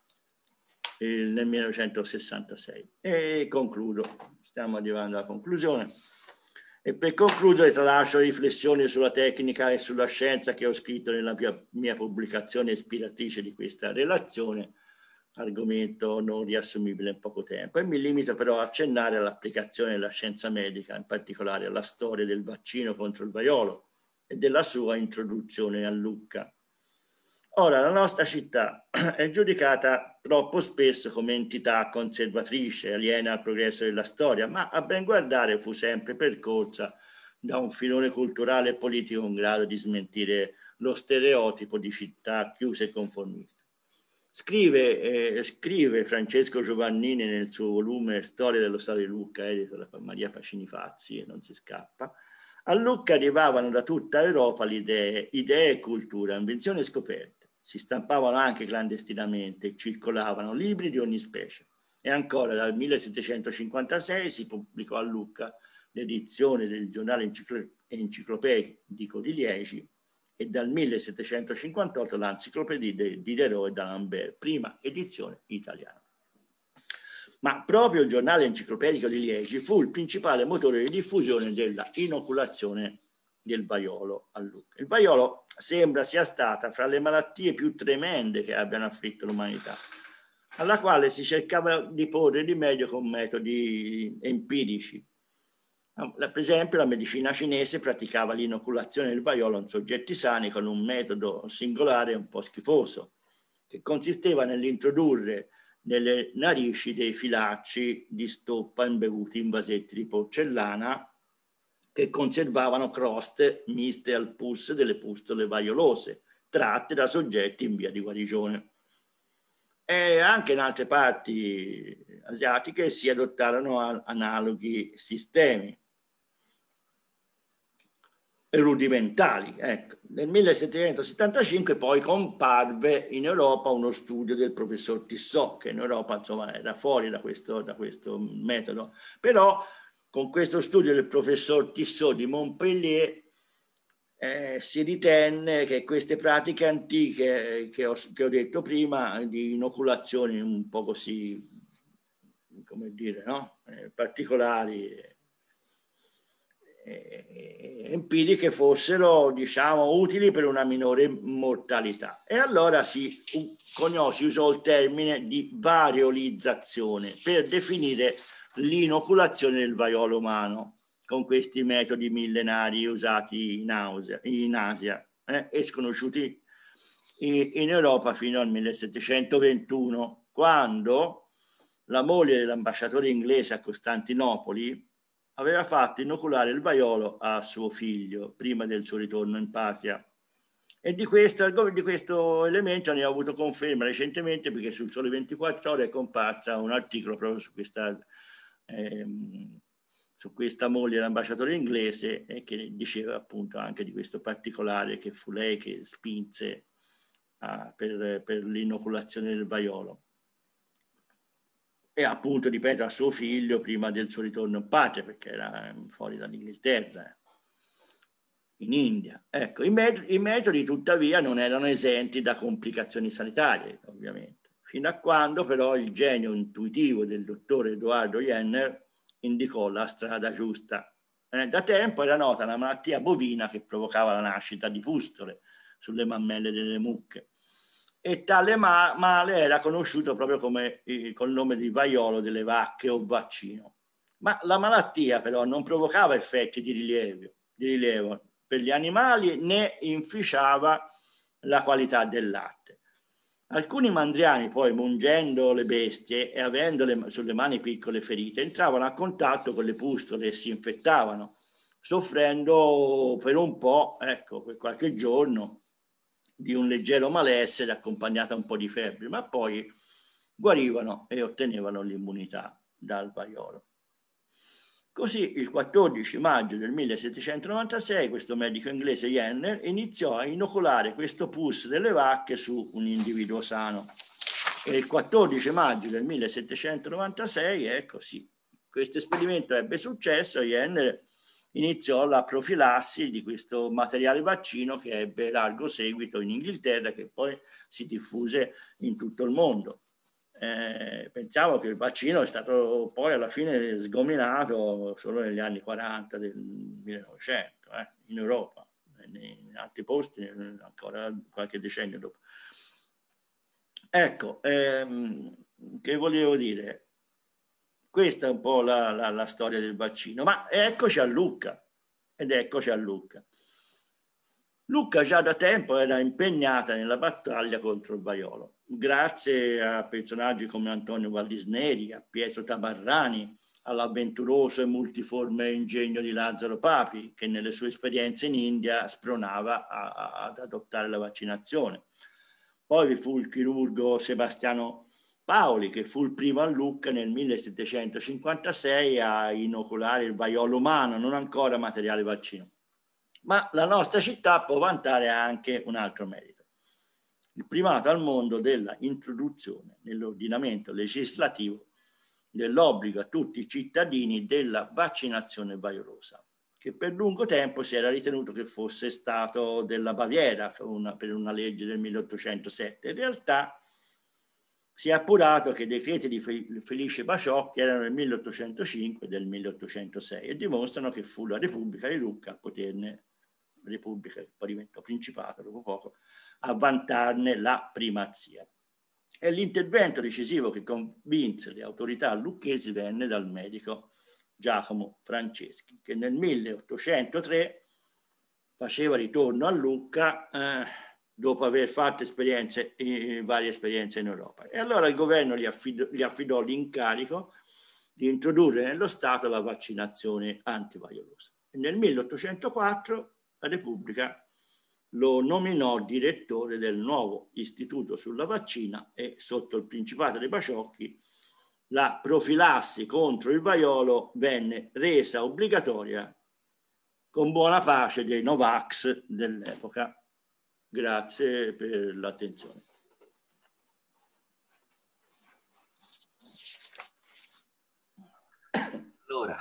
nel millenovecentosessantasei. E concludo, stiamo arrivando alla conclusione. E per concludere, tralascio riflessioni sulla tecnica e sulla scienza che ho scritto nella mia, mia pubblicazione ispiratrice di questa relazione, argomento non riassumibile in poco tempo, e mi limito però a accennare all'applicazione della scienza medica, in particolare alla storia del vaccino contro il vaiolo e della sua introduzione a Lucca. Ora, la nostra città è giudicata troppo spesso come entità conservatrice, aliena al progresso della storia, ma a ben guardare fu sempre percorsa da un filone culturale e politico in grado di smentire lo stereotipo di città chiusa e conformista. Scrive, eh, scrive Francesco Giovannini nel suo volume Storia dello Stato di Lucca, edito da Maria Pacini Fazzi, e non si scappa. A Lucca arrivavano da tutta Europa le idee, idee e cultura, invenzioni e scoperte. Si stampavano anche clandestinamente, circolavano libri di ogni specie. E ancora dal millesettecentocinquantasei si pubblicò a Lucca l'edizione del giornale enciclo enciclopedico di Liegi e dal millesettecentocinquantotto l'enciclopedia di Diderot e d'Alembert, prima edizione italiana. Ma proprio il giornale enciclopedico di Liegi fu il principale motore di diffusione della inoculazione del vaiolo a Lucca. Il vaiolo sembra sia stata fra le malattie più tremende che abbiano afflitto l'umanità, alla quale si cercava di porre rimedio con metodi empirici. Per esempio, la medicina cinese praticava l'inoculazione del vaiolo in soggetti sani con un metodo singolare e un po' schifoso, che consisteva nell'introdurre nelle narici dei filacci di stoppa imbevuti in vasetti di porcellana che conservavano croste miste al pus delle pustole vaiolose, tratte da soggetti in via di guarigione. E anche in altre parti asiatiche si adottarono analoghi sistemi rudimentali. Ecco. Nel millesettecentosettantacinque poi comparve in Europa uno studio del professor Tissot, che in Europa insomma era fuori da questo, da questo metodo, però con questo studio del professor Tissot di Montpellier eh, si ritenne che queste pratiche antiche che ho, che ho detto prima, di inoculazioni un po' così, come dire, no? eh, particolari, eh, empiriche, fossero, diciamo, utili per una minore mortalità. E allora si coniò, si usò il termine di variolizzazione per definire l'inoculazione del vaiolo umano con questi metodi millenari usati in Asia, in Asia eh, e sconosciuti in, in Europa fino al millesettecentoventuno, quando la moglie dell'ambasciatore inglese a Costantinopoli aveva fatto inoculare il vaiolo a suo figlio prima del suo ritorno in patria. E di questo, di questo elemento ne ho avuto conferma recentemente, perché sul Sole ventiquattro Ore è comparsa un articolo proprio su questa ehm, su questa moglie dell'ambasciatore inglese, e che diceva appunto anche di questo particolare che fu lei che spinse a, per, per l'inoculazione del vaiolo. E appunto, ripeto, a suo figlio prima del suo ritorno in patria, perché era fuori dall'Inghilterra, in India. Ecco, i, met i metodi tuttavia non erano esenti da complicazioni sanitarie, ovviamente, fino a quando però il genio intuitivo del dottore Edoardo Jenner indicò la strada giusta. Eh, da tempo era nota una malattia bovina che provocava la nascita di pustole sulle mammelle delle mucche, e tale ma male era conosciuto proprio come eh, col nome di vaiolo delle vacche o vaccino. Ma la malattia però non provocava effetti di rilievo, di rilievo per gli animali, né inficiava la qualità del latte. Alcuni mandriani poi, mungendo le bestie e avendole sulle mani piccole ferite, entravano a contatto con le pustole e si infettavano, soffrendo per un po', ecco, per qualche giorno, di un leggero malessere accompagnato a un po' di febbre, ma poi guarivano e ottenevano l'immunità dal vaiolo. Così il quattordici maggio del millesettecentonovantasei questo medico inglese Jenner iniziò a inoculare questo pus delle vacche su un individuo sano. E il quattordici maggio del millesettecentonovantasei, ecco sì, questo esperimento ebbe successo. Jenner iniziò la profilassi di questo materiale vaccino che ebbe largo seguito in Inghilterra, che poi si diffuse in tutto il mondo. Eh, pensiamo che il vaccino è stato poi alla fine sgominato solo negli anni quaranta del millenovecento, eh, in Europa, in altri posti ancora qualche decennio dopo. Ecco, ehm, che volevo dire? Questa è un po' la, la, la storia del vaccino, ma eccoci a Lucca, ed eccoci a Lucca. Lucca già da tempo era impegnata nella battaglia contro il vaiolo, grazie a personaggi come Antonio Vallisneri, a Pietro Tabarrani, all'avventuroso e multiforme ingegno di Lazzaro Papi, che nelle sue esperienze in India spronava a, a, ad adottare la vaccinazione. Poi vi fu il chirurgo Sebastiano Paoli, che fu il primo a Lucca nel millesettecentocinquantasei a inoculare il vaiolo umano, non ancora materiale vaccino. Ma la nostra città può vantare anche un altro merito: il primato al mondo della introduzione nell'ordinamento legislativo dell'obbligo a tutti i cittadini della vaccinazione vaiolosa, che per lungo tempo si era ritenuto che fosse stato della Baviera una, per una legge del milleottocentosette. In realtà si è appurato che i decreti di Felice Baciocchi erano del milleottocentocinque e del milleottocentosei e dimostrano che fu la Repubblica di Lucca a poterne, Repubblica che poi diventò Principato dopo poco, a vantarne la primazia. E l'intervento decisivo che convinse le autorità lucchesi venne dal medico Giacomo Franceschi, che nel milleottocentotre faceva ritorno a Lucca eh, dopo aver fatto esperienze, eh, varie esperienze in Europa. E allora il governo gli affidò, gli affidò l'incarico di introdurre nello Stato la vaccinazione antivaiolosa. E nel milleottocentoquattro la Repubblica lo nominò direttore del nuovo istituto sulla vaccina e sotto il Principato dei Baciocchi la profilassi contro il vaiolo venne resa obbligatoria con buona pace dei Novax dell'epoca. Grazie per l'attenzione. Allora,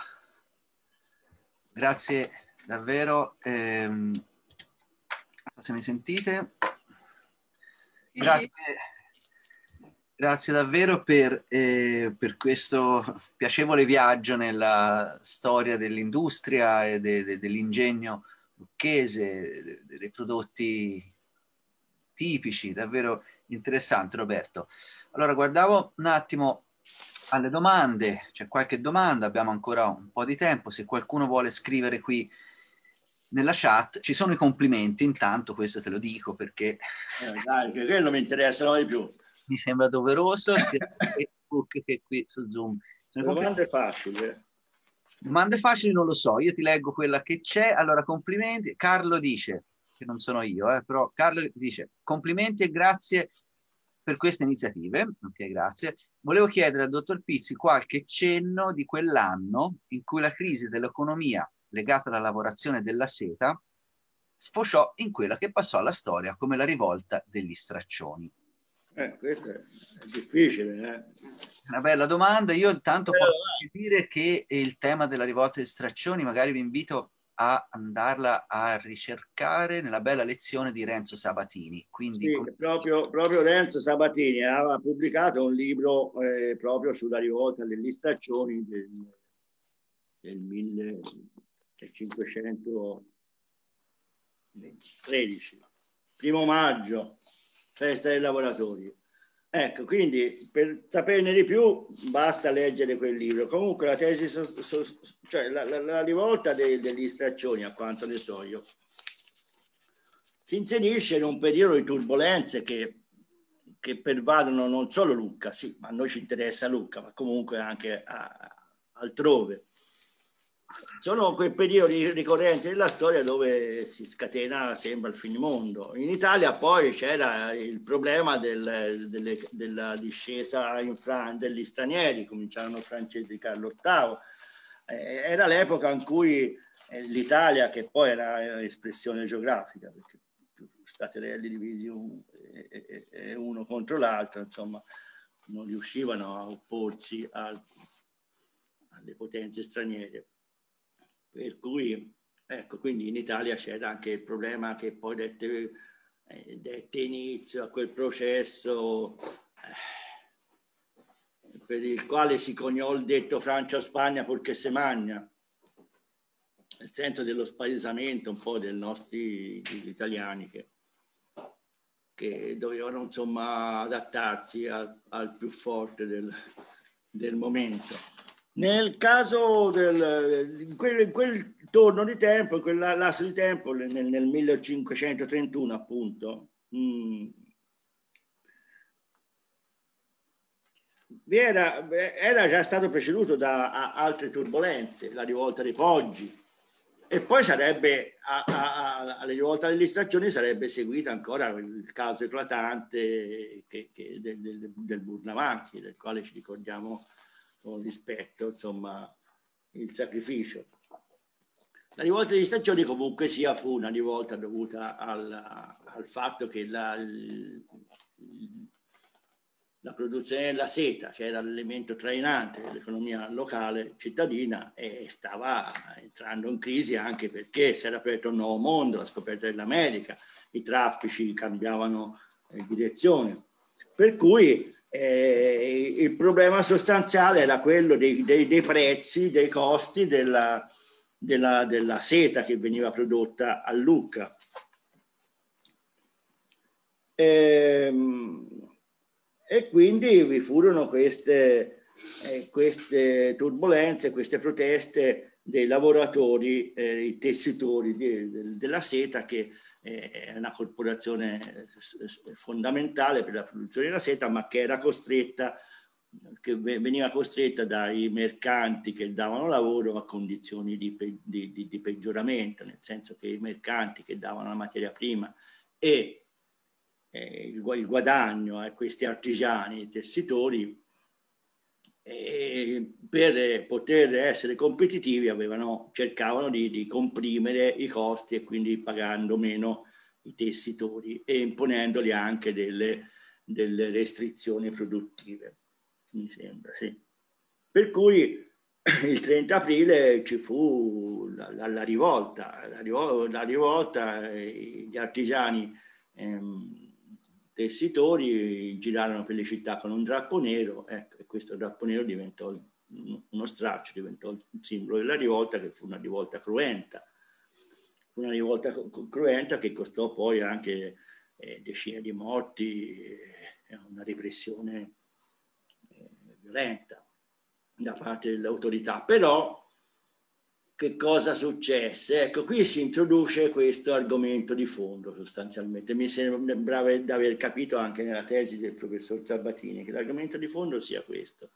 grazie davvero. Ehm, se mi sentite? Grazie, grazie davvero per, eh, per questo piacevole viaggio nella storia dell'industria e de, de, dell'ingegno lucchese, de, de, dei prodotti tipici, davvero interessante, Roberto. Allora, guardavo un attimo alle domande, c'è qualche domanda, abbiamo ancora un po' di tempo, se qualcuno vuole scrivere qui nella chat. Ci sono i complimenti, intanto questo te lo dico perché eh, dai, che quello mi interessano di più, mi sembra doveroso sia su Facebook che qui su Zoom. Sono domande facili. Eh. Domande facili non lo so, io ti leggo quella che c'è. Allora, complimenti. Carlo dice, che non sono io, eh, però Carlo dice complimenti e grazie per queste iniziative. Ok, grazie. volevo chiedere al dottor Pizzi qualche cenno di quell'anno in cui la crisi dell'economia legata alla lavorazione della seta sfociò in quella che passò alla storia come la rivolta degli straccioni. Eh, questo è difficile. Eh? Una bella domanda. Io intanto posso dire che il tema della rivolta degli straccioni, magari vi invito a andarla a ricercare nella bella lezione di Renzo Sabatini. Quindi, sì, come... proprio, proprio Renzo Sabatini aveva pubblicato un libro eh, proprio sulla rivolta degli straccioni del, del millecinquecentotredici, primo maggio, festa dei lavoratori. Ecco, quindi per saperne di più basta leggere quel libro. Comunque la tesi, so, so, cioè la, la, la rivolta dei, degli straccioni, a quanto ne so io, si inserisce in un periodo di turbolenze che, che pervadono non solo Lucca, sì, ma a noi ci interessa Lucca, ma comunque anche a, a, altrove. Sono quei periodi ricorrenti della storia dove si scatena, sembra il finimondo. In Italia poi c'era il problema del, delle, della discesa in Fran- degli stranieri, cominciarono i francesi di Carlo ottavo. Eh, era l'epoca in cui eh, l'Italia, che poi era espressione geografica, perché staterelli divisi un, e, e uno contro l'altro, insomma, non riuscivano a opporsi al, alle potenze straniere. Per cui, ecco, quindi in Italia c'era anche il problema che poi dette, eh, dette inizio a quel processo eh, per il quale si coniò il detto Francia-Spagna purché se magna, nel senso dello spaesamento un po' dei nostri degli italiani che, che dovevano insomma adattarsi al, al più forte del, del momento. Nel caso del in quel, in quel torno di tempo, in quel lasso di tempo, nel, nel millecinquecentotrentuno appunto, mh, vi era, era già stato preceduto da a, altre turbolenze, la rivolta dei Poggi, e poi sarebbe, a, a, a, alle rivolte delle straccioni sarebbe seguita ancora il caso eclatante che, che del, del, del Burnavacchi, del quale ci ricordiamo con rispetto, insomma, il sacrificio. La rivolta degli straccioni comunque sia fu una rivolta dovuta al, al fatto che la, la produzione della seta, che era l'elemento trainante dell'economia locale cittadina, e stava entrando in crisi anche perché si era aperto un nuovo mondo, la scoperta dell'America, i traffici cambiavano eh, direzione. Per cui Eh, il problema sostanziale era quello dei, dei, dei prezzi, dei costi della, della, della seta che veniva prodotta a Lucca. E, e quindi vi furono queste, eh, queste turbolenze, queste proteste dei lavoratori, eh, i tessitori de, de, della seta, che è una corporazione fondamentale per la produzione della seta, ma che era costretta, che veniva costretta dai mercanti che davano lavoro a condizioni di, di, di, di peggioramento, nel senso che i mercanti che davano la materia prima e eh, il, il guadagno a questi artigiani, i tessitori, e per poter essere competitivi avevano, cercavano di, di comprimere i costi e quindi pagando meno i tessitori e imponendoli anche delle, delle restrizioni produttive, mi sembra, sì. Per cui il trenta aprile ci fu la, la, la rivolta, la rivolta, la rivolta gli artigiani ehm, tessitori girarono per le città con un drappo nero, ecco, e questo drappo nero diventò uno straccio, diventò il simbolo della rivolta, che fu una rivolta cruenta, fu una rivolta cruenta che costò poi anche eh, decine di morti, eh, una repressione eh, violenta da parte delle autorità. Però che cosa successe? Ecco, qui si introduce questo argomento di fondo sostanzialmente. Mi sembrava di aver capito anche nella tesi del professor Sabatini che l'argomento di fondo sia questo.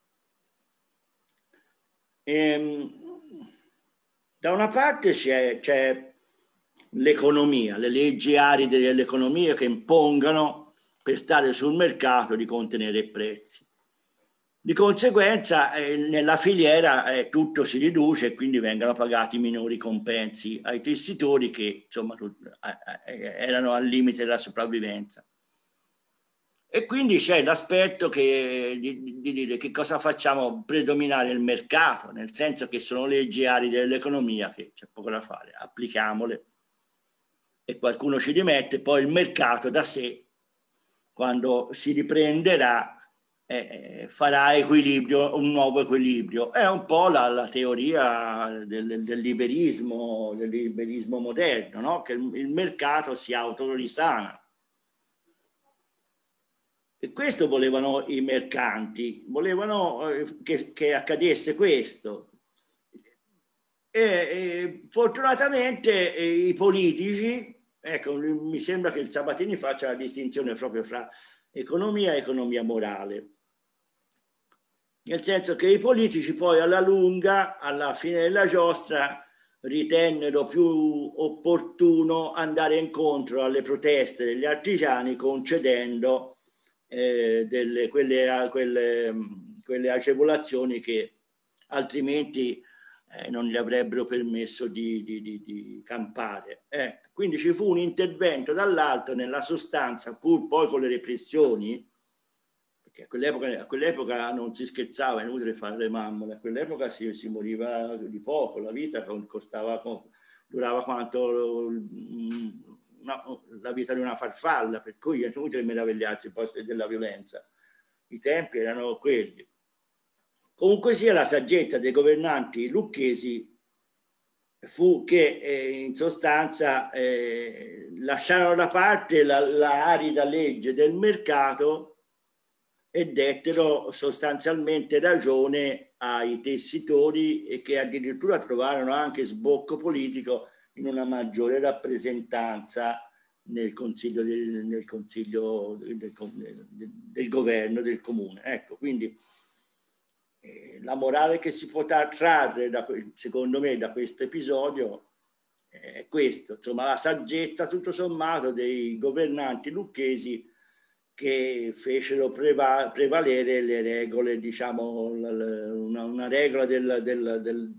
Ehm, da una parte c'è l'economia, le leggi aride dell'economia che impongano per stare sul mercato di contenere i prezzi. Di conseguenza eh, nella filiera eh, tutto si riduce e quindi vengono pagati minori compensi ai tessitori che insomma eh, erano al limite della sopravvivenza. E quindi c'è l'aspetto che, di, di dire che cosa facciamo predominare il mercato, nel senso che sono leggi aride dell'economia che c'è poco da fare, applichiamole e qualcuno ci rimette, poi il mercato da sé, quando si riprenderà, Eh, farà equilibrio, un nuovo equilibrio. È un po' la, la teoria del, del liberismo, del liberismo moderno, no? Che il, il mercato si autorisana. E questo volevano i mercanti, volevano eh, che, che accadesse questo. E, e fortunatamente eh, i politici, ecco, mi sembra che il Sabatini faccia la distinzione proprio fra economia e economia morale. Nel senso che i politici poi alla lunga, alla fine della giostra, ritennero più opportuno andare incontro alle proteste degli artigiani concedendo eh, delle, quelle, quelle, quelle agevolazioni che altrimenti eh, non gli avrebbero permesso di, di, di, di campare. Eh, quindi ci fu un intervento dall'alto nella sostanza, pur poi con le repressioni, perché a quell'epoca, a quell'epoca non si scherzava, è inutile fare le mammole, a quell'epoca si, si moriva di poco, la vita costava, durava quanto una, la vita di una farfalla, per cui è inutile meravigliarsi poi della violenza. I tempi erano quelli. Comunque sia, la saggezza dei governanti lucchesi fu che eh, in sostanza eh, lasciarono da parte la, la arida legge del mercato e dettero sostanzialmente ragione ai tessitori e che addirittura trovarono anche sbocco politico in una maggiore rappresentanza nel consiglio del, nel consiglio del, del, del governo del comune. Ecco, quindi eh, la morale che si può trarre, da, secondo me, da questo episodio è questo, insomma, la saggezza tutto sommato dei governanti lucchesi che fecero preva prevalere le regole, diciamo, una, una regola del, del, del,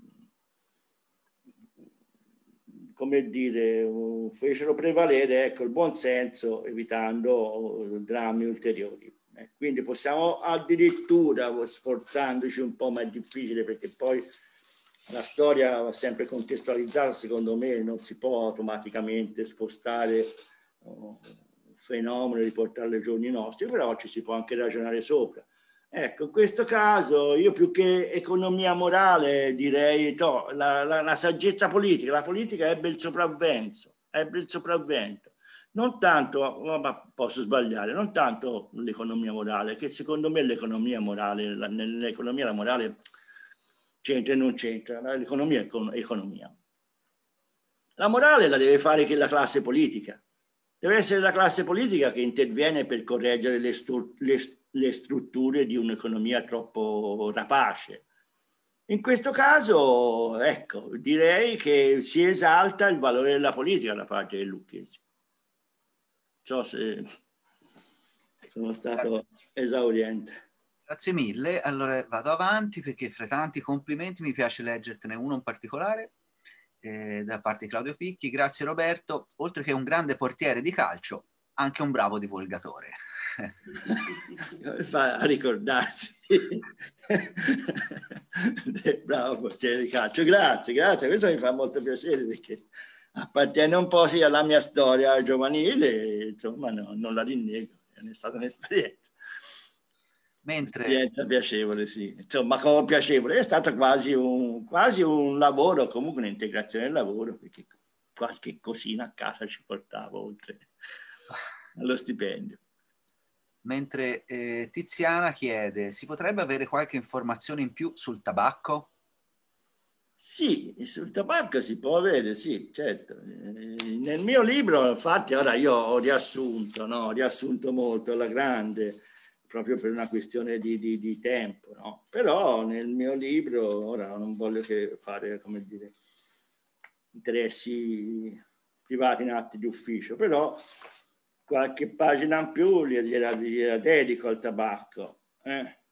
come dire, fecero prevalere, ecco, il buon senso, evitando drammi ulteriori. Eh, quindi possiamo addirittura, sforzandoci un po', ma è difficile perché poi la storia va sempre contestualizzata, secondo me non si può automaticamente spostare oh, fenomeno e riportarlo ai giorni nostri, però ci si può anche ragionare sopra. Ecco, in questo caso io più che economia morale direi no, la, la, la saggezza politica, la politica ebbe il sopravvento, ebbe il sopravvento, non tanto, ma posso sbagliare, non tanto l'economia morale, che secondo me l'economia morale, nell'economia la morale c'entra e non c'entra, l'economia è economia. La morale la deve fare che la classe politica. Deve essere la classe politica che interviene per correggere le, le, le strutture di un'economia troppo rapace. In questo caso, ecco, direi che si esalta il valore della politica da parte dei lucchesi. Non so se sono stato esauriente. Grazie mille. Allora vado avanti perché fra tanti complimenti mi piace leggertene uno in particolare. Eh, da parte di Claudio Picchi. Grazie Roberto, oltre che un grande portiere di calcio, anche un bravo divulgatore. Fa a ricordarsi. Bravo portiere di calcio, grazie, grazie, questo mi fa molto piacere perché appartiene un po' sì alla mia storia giovanile, insomma no, non la rinnego, è stata un'esperienza. Mentre Esperienza piacevole, sì. Insomma, come piacevole, è stato quasi un, quasi un lavoro, comunque un'integrazione del lavoro, perché qualche cosina a casa ci portavo oltre allo stipendio. Mentre eh, Tiziana chiede, si potrebbe avere qualche informazione in più sul tabacco? Sì, sul tabacco si può avere, sì, certo. Eh, nel mio libro, infatti, ora io ho riassunto, no? Ho riassunto molto alla grande, proprio per una questione di, di, di tempo, no? Però nel mio libro, ora non voglio che fare, come dire, interessi privati in atti di ufficio, però qualche pagina in più gliela, gliela dedico al tabacco. Eh?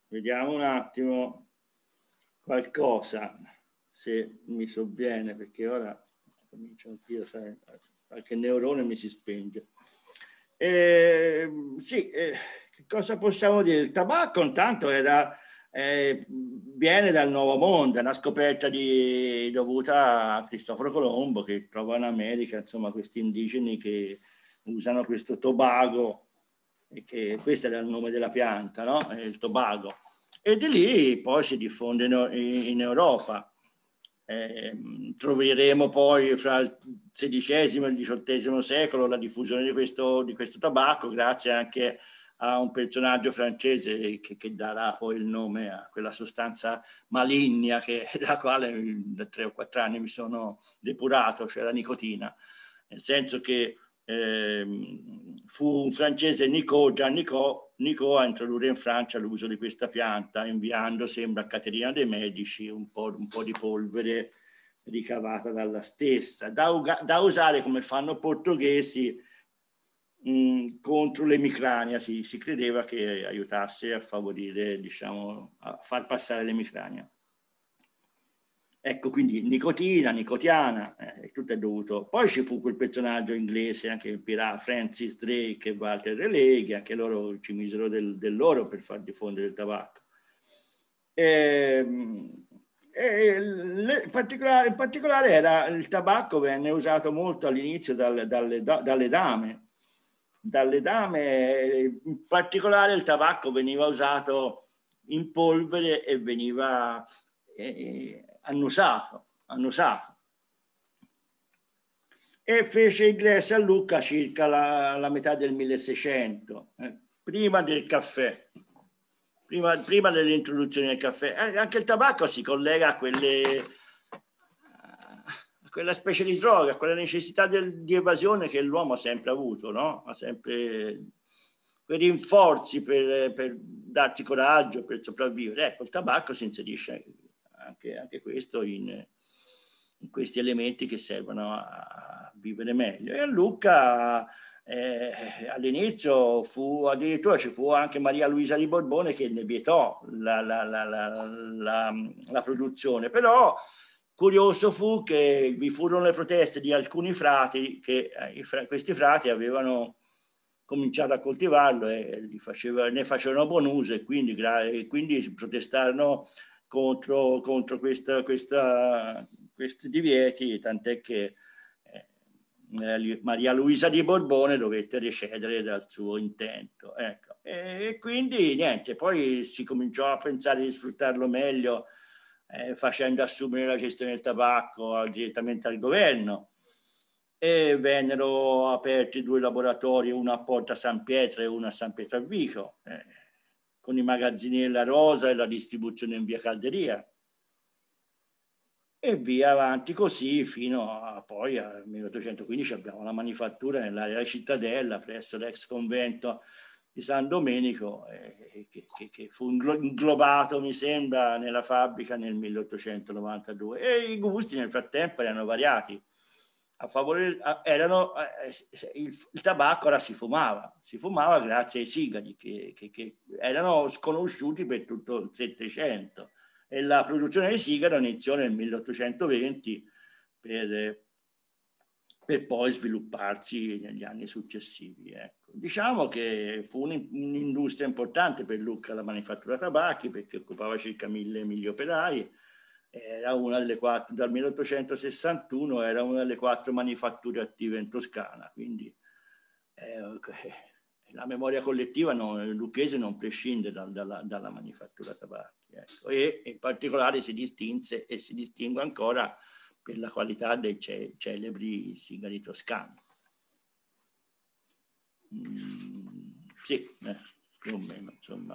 vediamo un attimo qualcosa, se mi sovviene, perché ora comincio anch'io, sai, qualche neurone mi si spenge. Eh, sì, eh, che cosa possiamo dire? Il tabacco intanto era, eh, viene dal Nuovo Mondo, è una scoperta di, dovuta a Cristoforo Colombo, che trova in America, insomma, questi indigeni che usano questo tobago, e che questo era il nome della pianta, no? Il tobago. E di lì poi si diffonde in, in Europa. Eh, troveremo poi fra il sedicesimo e il diciottesimo secolo la diffusione di questo, di questo tabacco, grazie anche a un personaggio francese che, che darà poi il nome a quella sostanza maligna che, da quale da tre o quattro anni mi sono depurato, cioè la nicotina, nel senso che eh, fu un francese, Nicot, Jean Nicot, Nicot a introdurre in Francia l'uso di questa pianta, inviando, sembra, a Caterina de' Medici un po', un po' di polvere ricavata dalla stessa, da, da usare come fanno portoghesi mh, contro l'emicrania. Si, si credeva che aiutasse a favorire, diciamo, a far passare l'emicrania. Ecco, quindi nicotina, nicotiana, eh, tutto è dovuto. Poi ci fu quel personaggio inglese, anche il pirata Francis Drake e Walter Raleigh, che anche loro ci misero del, del loro per far diffondere il tabacco. E, e le, in, particolare, in particolare era, il tabacco venne usato molto all'inizio dalle, dalle, dalle dame. Dalle dame, in particolare il tabacco veniva usato in polvere e veniva eh, annusato, annusato. E fece ingresso a Lucca circa la, la metà del milleseicento, eh, prima del caffè, prima, prima dell'introduzione del caffè. Eh, anche il tabacco si collega a quelle, a quella specie di droga, a quella necessità del, di evasione che l'uomo ha sempre avuto, no? Ha sempre quei rinforzi per, per darti coraggio, per sopravvivere. Ecco, il tabacco si inserisce anche, anche questo in, in questi elementi che servono a vivere meglio. E a Lucca eh, all'inizio fu addirittura ci fu anche Maria Luisa di Borbone che ne vietò la, la, la, la, la, la produzione, però curioso fu che vi furono le proteste di alcuni frati che eh, questi frati avevano cominciato a coltivarlo e li faceva, ne facevano buon uso, e quindi, e quindi protestarono contro, contro questa, questa, questi divieti, tant'è che eh, Maria Luisa di Borbone dovette recedere dal suo intento. Ecco. E, e quindi niente, poi si cominciò a pensare di sfruttarlo meglio, eh, facendo assumere la gestione del tabacco direttamente al governo. E vennero aperti due laboratori, uno a Porta San Pietro e uno a San Pietro a Vico, eh, con i magazzini della Rosa e la distribuzione in via Calderia. E via avanti così fino a poi al milleottocentoquindici abbiamo la manifattura nell'area della Cittadella, presso l'ex convento di San Domenico, eh, che, che, che fu inglobato, mi sembra, nella fabbrica nel milleottocentonovantadue. E i gusti nel frattempo erano variati. A favore, erano, eh, il, il tabacco ora si fumava, si fumava grazie ai sigari che, che, che erano sconosciuti per tutto il Settecento, e la produzione di sigaro iniziò nel milleottocentoventi per, per poi svilupparsi negli anni successivi. Ecco. Diciamo che fu un'industria importante per Lucca la manifattura tabacchi, perché occupava circa mille, mille operai. Era una delle quattro, dal milleottocentosessantuno era una delle quattro manifatture attive in Toscana, quindi eh, la memoria collettiva non, lucchese non prescinde da, dalla, dalla manifattura tabacchi. Ecco. E in particolare si distinse e si distingue ancora per la qualità dei ce, celebri sigari toscani. Mm, sì, eh, più o meno, insomma,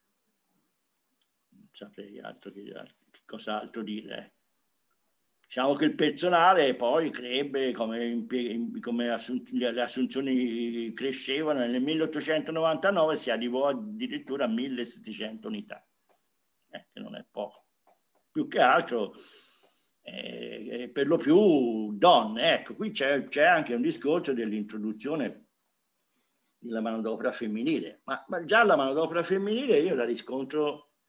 non saprei altro che altro. Cos'altro dire? Diciamo che il personale poi crebbe, come, come assunt le assunzioni crescevano, nel milleottocentonovantanove si arrivò addirittura a millesettecento unità, eh, che non è poco. Più che altro, eh, per lo più donne. Ecco, qui c'è anche un discorso dell'introduzione della manodopera femminile, ma, ma già la manodopera femminile io la riscontro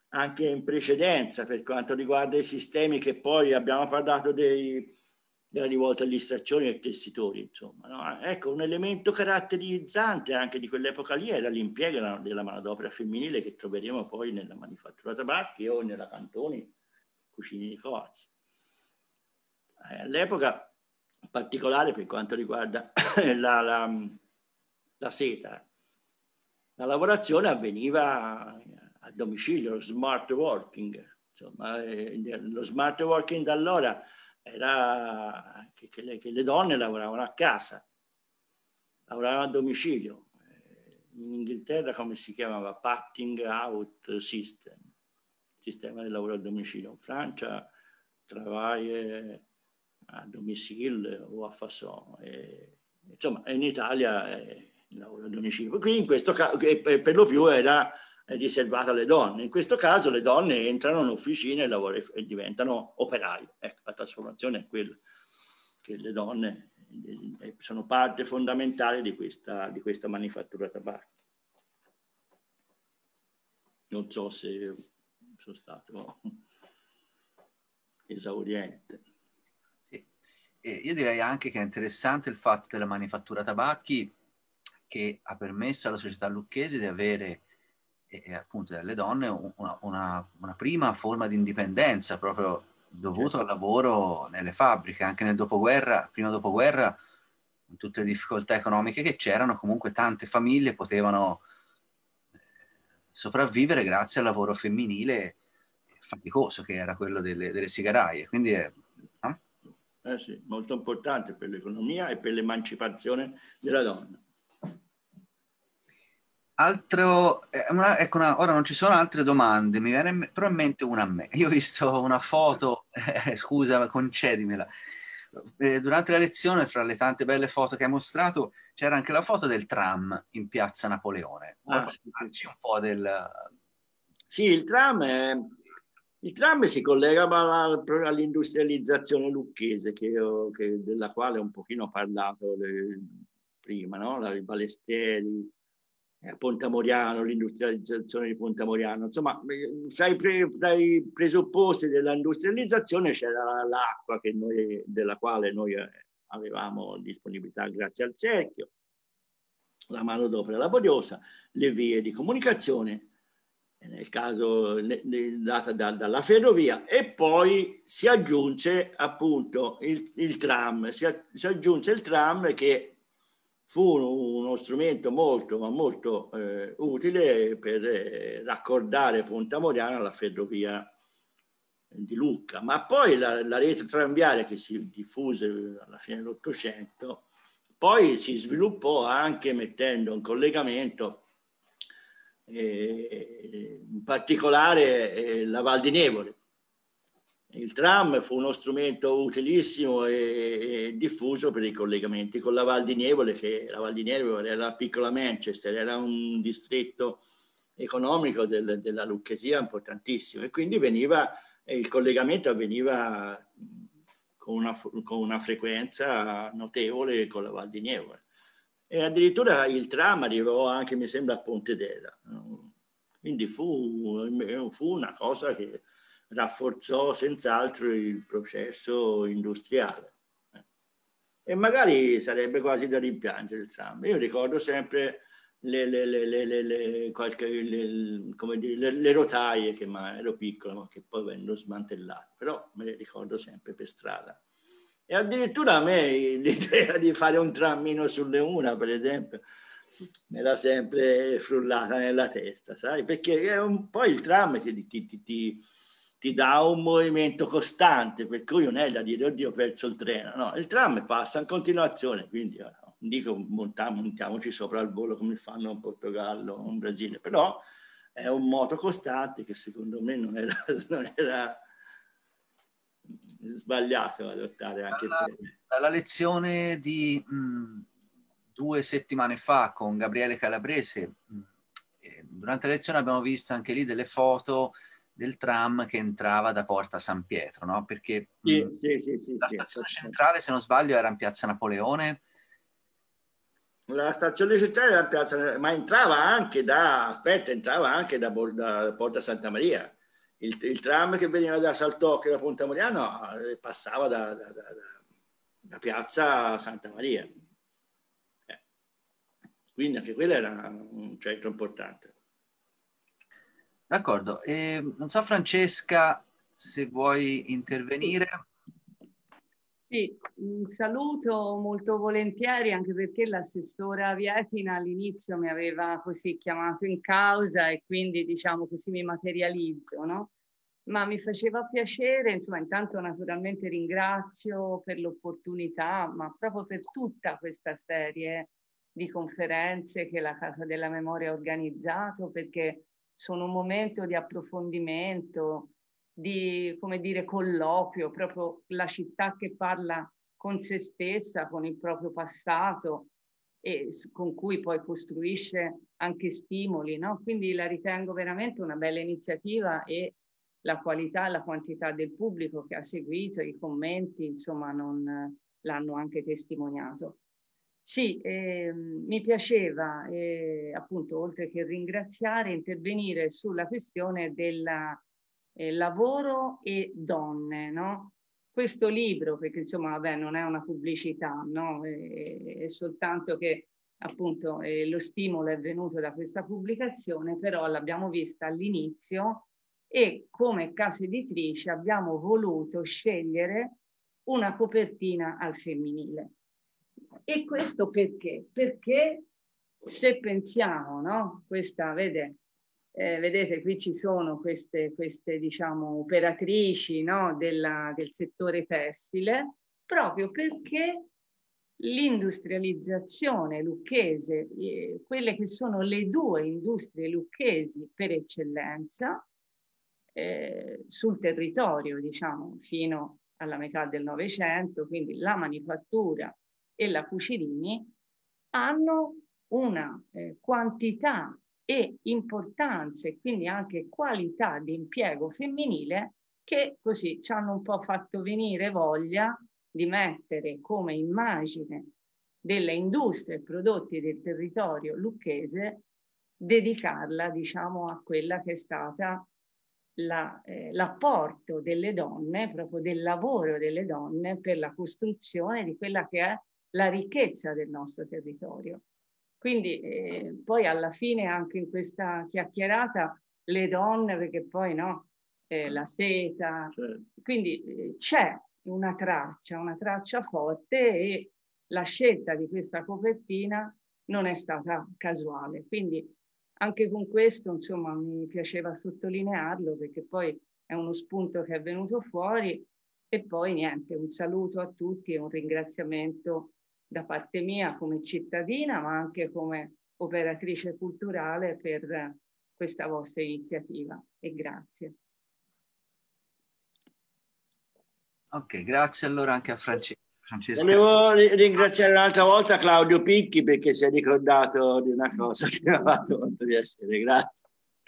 anche in precedenza per quanto riguarda i sistemi che poi abbiamo parlato dei, della rivolta agli straccioni e tessitori, insomma, no? Ecco, un elemento caratterizzante anche di quell'epoca lì era l'impiego della manodopera femminile che troveremo poi nella manifattura tabacchi o nella Cantoni, cucini di Coaz. Eh, all'epoca, in particolare per quanto riguarda la, la, la seta, la lavorazione avveniva a domicilio, lo smart working, insomma, eh, lo smart working da allora era che, che, le, che le donne lavoravano a casa, lavoravano a domicilio. In Inghilterra come si chiamava? Patting out system, sistema di lavoro a domicilio. In Francia travail a domicilio o a façon. E, insomma, in Italia è il lavoro a domicilio. Qui in questo caso, per lo più era riservata alle donne. In questo caso le donne entrano in officina e, lavorano, e diventano operai. Ecco, la trasformazione è quella, che le donne sono parte fondamentale di questa, di questa manifattura tabacco. Non so se sono stato esauriente. Sì. E io direi anche che è interessante il fatto della manifattura tabacchi, che ha permesso alla società lucchese di avere e, e appunto dalle donne una, una, una prima forma di indipendenza proprio dovuto certo. al lavoro nelle fabbriche. Anche nel dopoguerra, prima dopoguerra, con tutte le difficoltà economiche che c'erano, comunque tante famiglie potevano sopravvivere grazie al lavoro femminile faticoso che era quello delle, delle sigaraie. Quindi è, eh? Eh sì, molto importante per l'economia e per l'emancipazione della donna. Altro, una, ecco una, ora non ci sono altre domande, mi viene però in mente una a me. Io ho visto una foto, eh, scusa, concedimela. Eh, durante la lezione, fra le tante belle foto che hai mostrato, c'era anche la foto del tram in piazza Napoleone. Ah, sì, sì. Un po' del... Sì, il tram, è, il tram si collega all'industrializzazione lucchese, che io, che, della quale ho un pochino parlato le, prima, no? La, i Balestieri, eh, Pontamoriano, l'industrializzazione di Pontamoriano. Insomma, tra i, pre, tra i presupposti dell'industrializzazione c'era l'acqua che noi, della quale noi avevamo disponibilità grazie al cerchio, la manodopera laboriosa, le vie di comunicazione, nel caso data da, dalla ferrovia, e poi si aggiunge appunto il, il tram, si, si aggiunge il tram che fu uno strumento molto ma molto eh, utile per eh, raccordare Pontamoriano alla ferrovia di Lucca. Ma poi la, la rete tranviaria che si diffuse alla fine dell'Ottocento poi si sviluppò anche mettendo in collegamento eh, in particolare eh, la Val di Nevole. Il tram fu uno strumento utilissimo e, e diffuso per i collegamenti con la Val di Nevole, che la Val di Nevole era la piccola Manchester, era un distretto economico del, della Lucchesia importantissimo, e quindi veniva, il collegamento avveniva con una, con una frequenza notevole con la Val di Nevole. E addirittura il tram arrivò anche, mi sembra, a Pontedera. Quindi fu, fu una cosa che rafforzò senz'altro il processo industriale. E magari sarebbe quasi da rimpiangere il tram. Io ricordo sempre le, le, le, le, le, le, qualche, le, come dire, le, le rotaie, che ma ero piccolo, ma che poi vennero smantellate, però me le ricordo sempre per strada. E addirittura a me l'idea di fare un trammino sulle una, per esempio, mi era sempre frullata nella testa, sai? Perché è un po' il tram ti, ti, ti, ti, ti dà un movimento costante, per cui non è da dire oddio ho perso il treno, no, il tram passa in continuazione, quindi non dico montiamo, montiamoci sopra il volo come fanno in Portogallo o in Brasile, però è un moto costante che secondo me non era, non era sbagliato adottare anche dalla, per... dalla lezione di mh, due settimane fa con Gabriele Calabrese, mh, durante la lezione abbiamo visto anche lì delle foto del tram che entrava da Porta San Pietro, no? Perché sì, mh, sì, sì, sì, la sì, stazione sì. centrale, se non sbaglio, era in piazza Napoleone. La stazione centrale era in piazza, ma entrava anche da, aspetta, entrava anche da, da Porta Santa Maria. il, il tram che veniva da Saltocchio, da Ponte Moriano, passava da, da, da, da Piazza Santa Maria. Eh. Quindi anche quello era un centro importante. D'accordo. Eh, non so, Francesca, se vuoi intervenire. Sì, un saluto molto volentieri, anche perché l'assessora Vietina all'inizio mi aveva così chiamato in causa e quindi diciamo così mi materializzo, no? Ma mi faceva piacere, insomma, intanto naturalmente ringrazio per l'opportunità, ma proprio per tutta questa serie di conferenze che la Casa della Memoria ha organizzato, perché sono un momento di approfondimento, di, come dire, colloquio, proprio la città che parla con se stessa, con il proprio passato e con cui poi costruisce anche stimoli, no? Quindi la ritengo veramente una bella iniziativa e la qualità e la quantità del pubblico che ha seguito, i commenti, insomma, non l'hanno anche testimoniato. Sì, eh, mi piaceva, eh, appunto, oltre che ringraziare, intervenire sulla questione del eh, lavoro e donne, no? Questo libro, perché insomma, vabbè, non è una pubblicità, no? È, è soltanto che appunto eh, lo stimolo è venuto da questa pubblicazione, però l'abbiamo vista all'inizio e come casa editrice abbiamo voluto scegliere una copertina al femminile. E questo perché? Perché se pensiamo, no? Questa, vede, eh, vedete, qui ci sono queste, queste diciamo, operatrici, no? Della, del settore tessile, proprio perché l'industrializzazione lucchese, eh, quelle che sono le due industrie lucchesi per eccellenza, eh, sul territorio, diciamo, fino alla metà del Novecento, quindi la manifattura e la Cucirini, hanno una eh, quantità e importanza e quindi anche qualità di impiego femminile che così ci hanno un po' fatto venire voglia di mettere come immagine delle industrie e prodotti del territorio lucchese, dedicarla, diciamo, a quella che è stata l'apporto la, eh, delle donne, proprio del lavoro delle donne per la costruzione di quella che è la ricchezza del nostro territorio. Quindi eh, poi alla fine anche in questa chiacchierata le donne, perché poi no, eh, la seta, quindi eh, c'è una traccia, una traccia forte e la scelta di questa copertina non è stata casuale. Quindi anche con questo, insomma, mi piaceva sottolinearlo perché poi è uno spunto che è venuto fuori e poi niente, un saluto a tutti e un ringraziamento da parte mia come cittadina ma anche come operatrice culturale per questa vostra iniziativa e grazie. Ok, grazie allora anche a Francesca. Francesca. Volevo ringraziare un'altra volta Claudio Picchi perché si è ricordato di una cosa che mi ha fatto molto piacere. Grazie.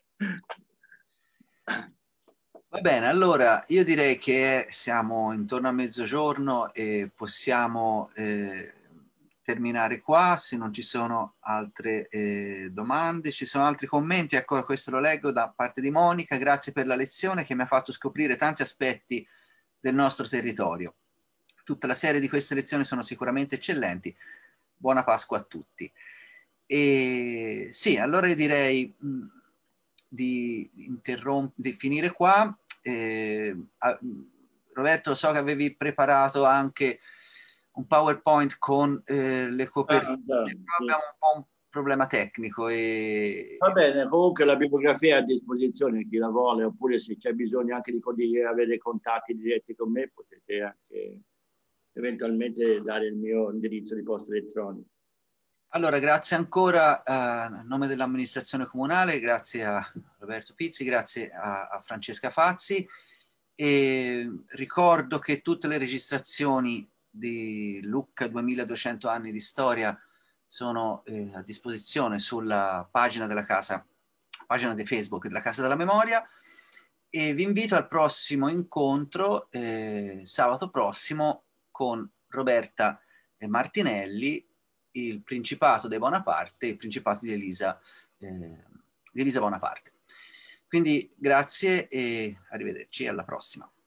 Va bene, allora io direi che siamo intorno a mezzogiorno e possiamo eh, terminare qua. Se non ci sono altre eh, domande, ci sono altri commenti, ecco, questo lo leggo da parte di Monica. Grazie per la lezione che mi ha fatto scoprire tanti aspetti del nostro territorio. Tutta la serie di queste lezioni sono sicuramente eccellenti. Buona Pasqua a tutti. E sì, allora io direi mh, di, di finire qua. Eh, a, Roberto, so che avevi preparato anche un PowerPoint con eh, le copertine, ah, già, però sì. Abbiamo un po' un problema tecnico. E... Va bene, comunque la bibliografia è a disposizione chi la vuole, oppure se c'è bisogno anche di, di avere contatti diretti con me, potete anche eventualmente dare il mio indirizzo di posta elettronica. Allora, grazie ancora eh, a nome dell'amministrazione comunale, grazie a Roberto Pizzi, grazie a, a Francesca Fazzi e ricordo che tutte le registrazioni di Lucca duemiladuecento anni di storia sono eh, a disposizione sulla pagina della casa, pagina di Facebook della Casa della Memoria e vi invito al prossimo incontro eh, sabato prossimo con Roberta Martinelli, il Principato dei Bonaparte, il Principato di Elisa, eh, di Elisa Bonaparte. Quindi grazie e arrivederci, alla prossima.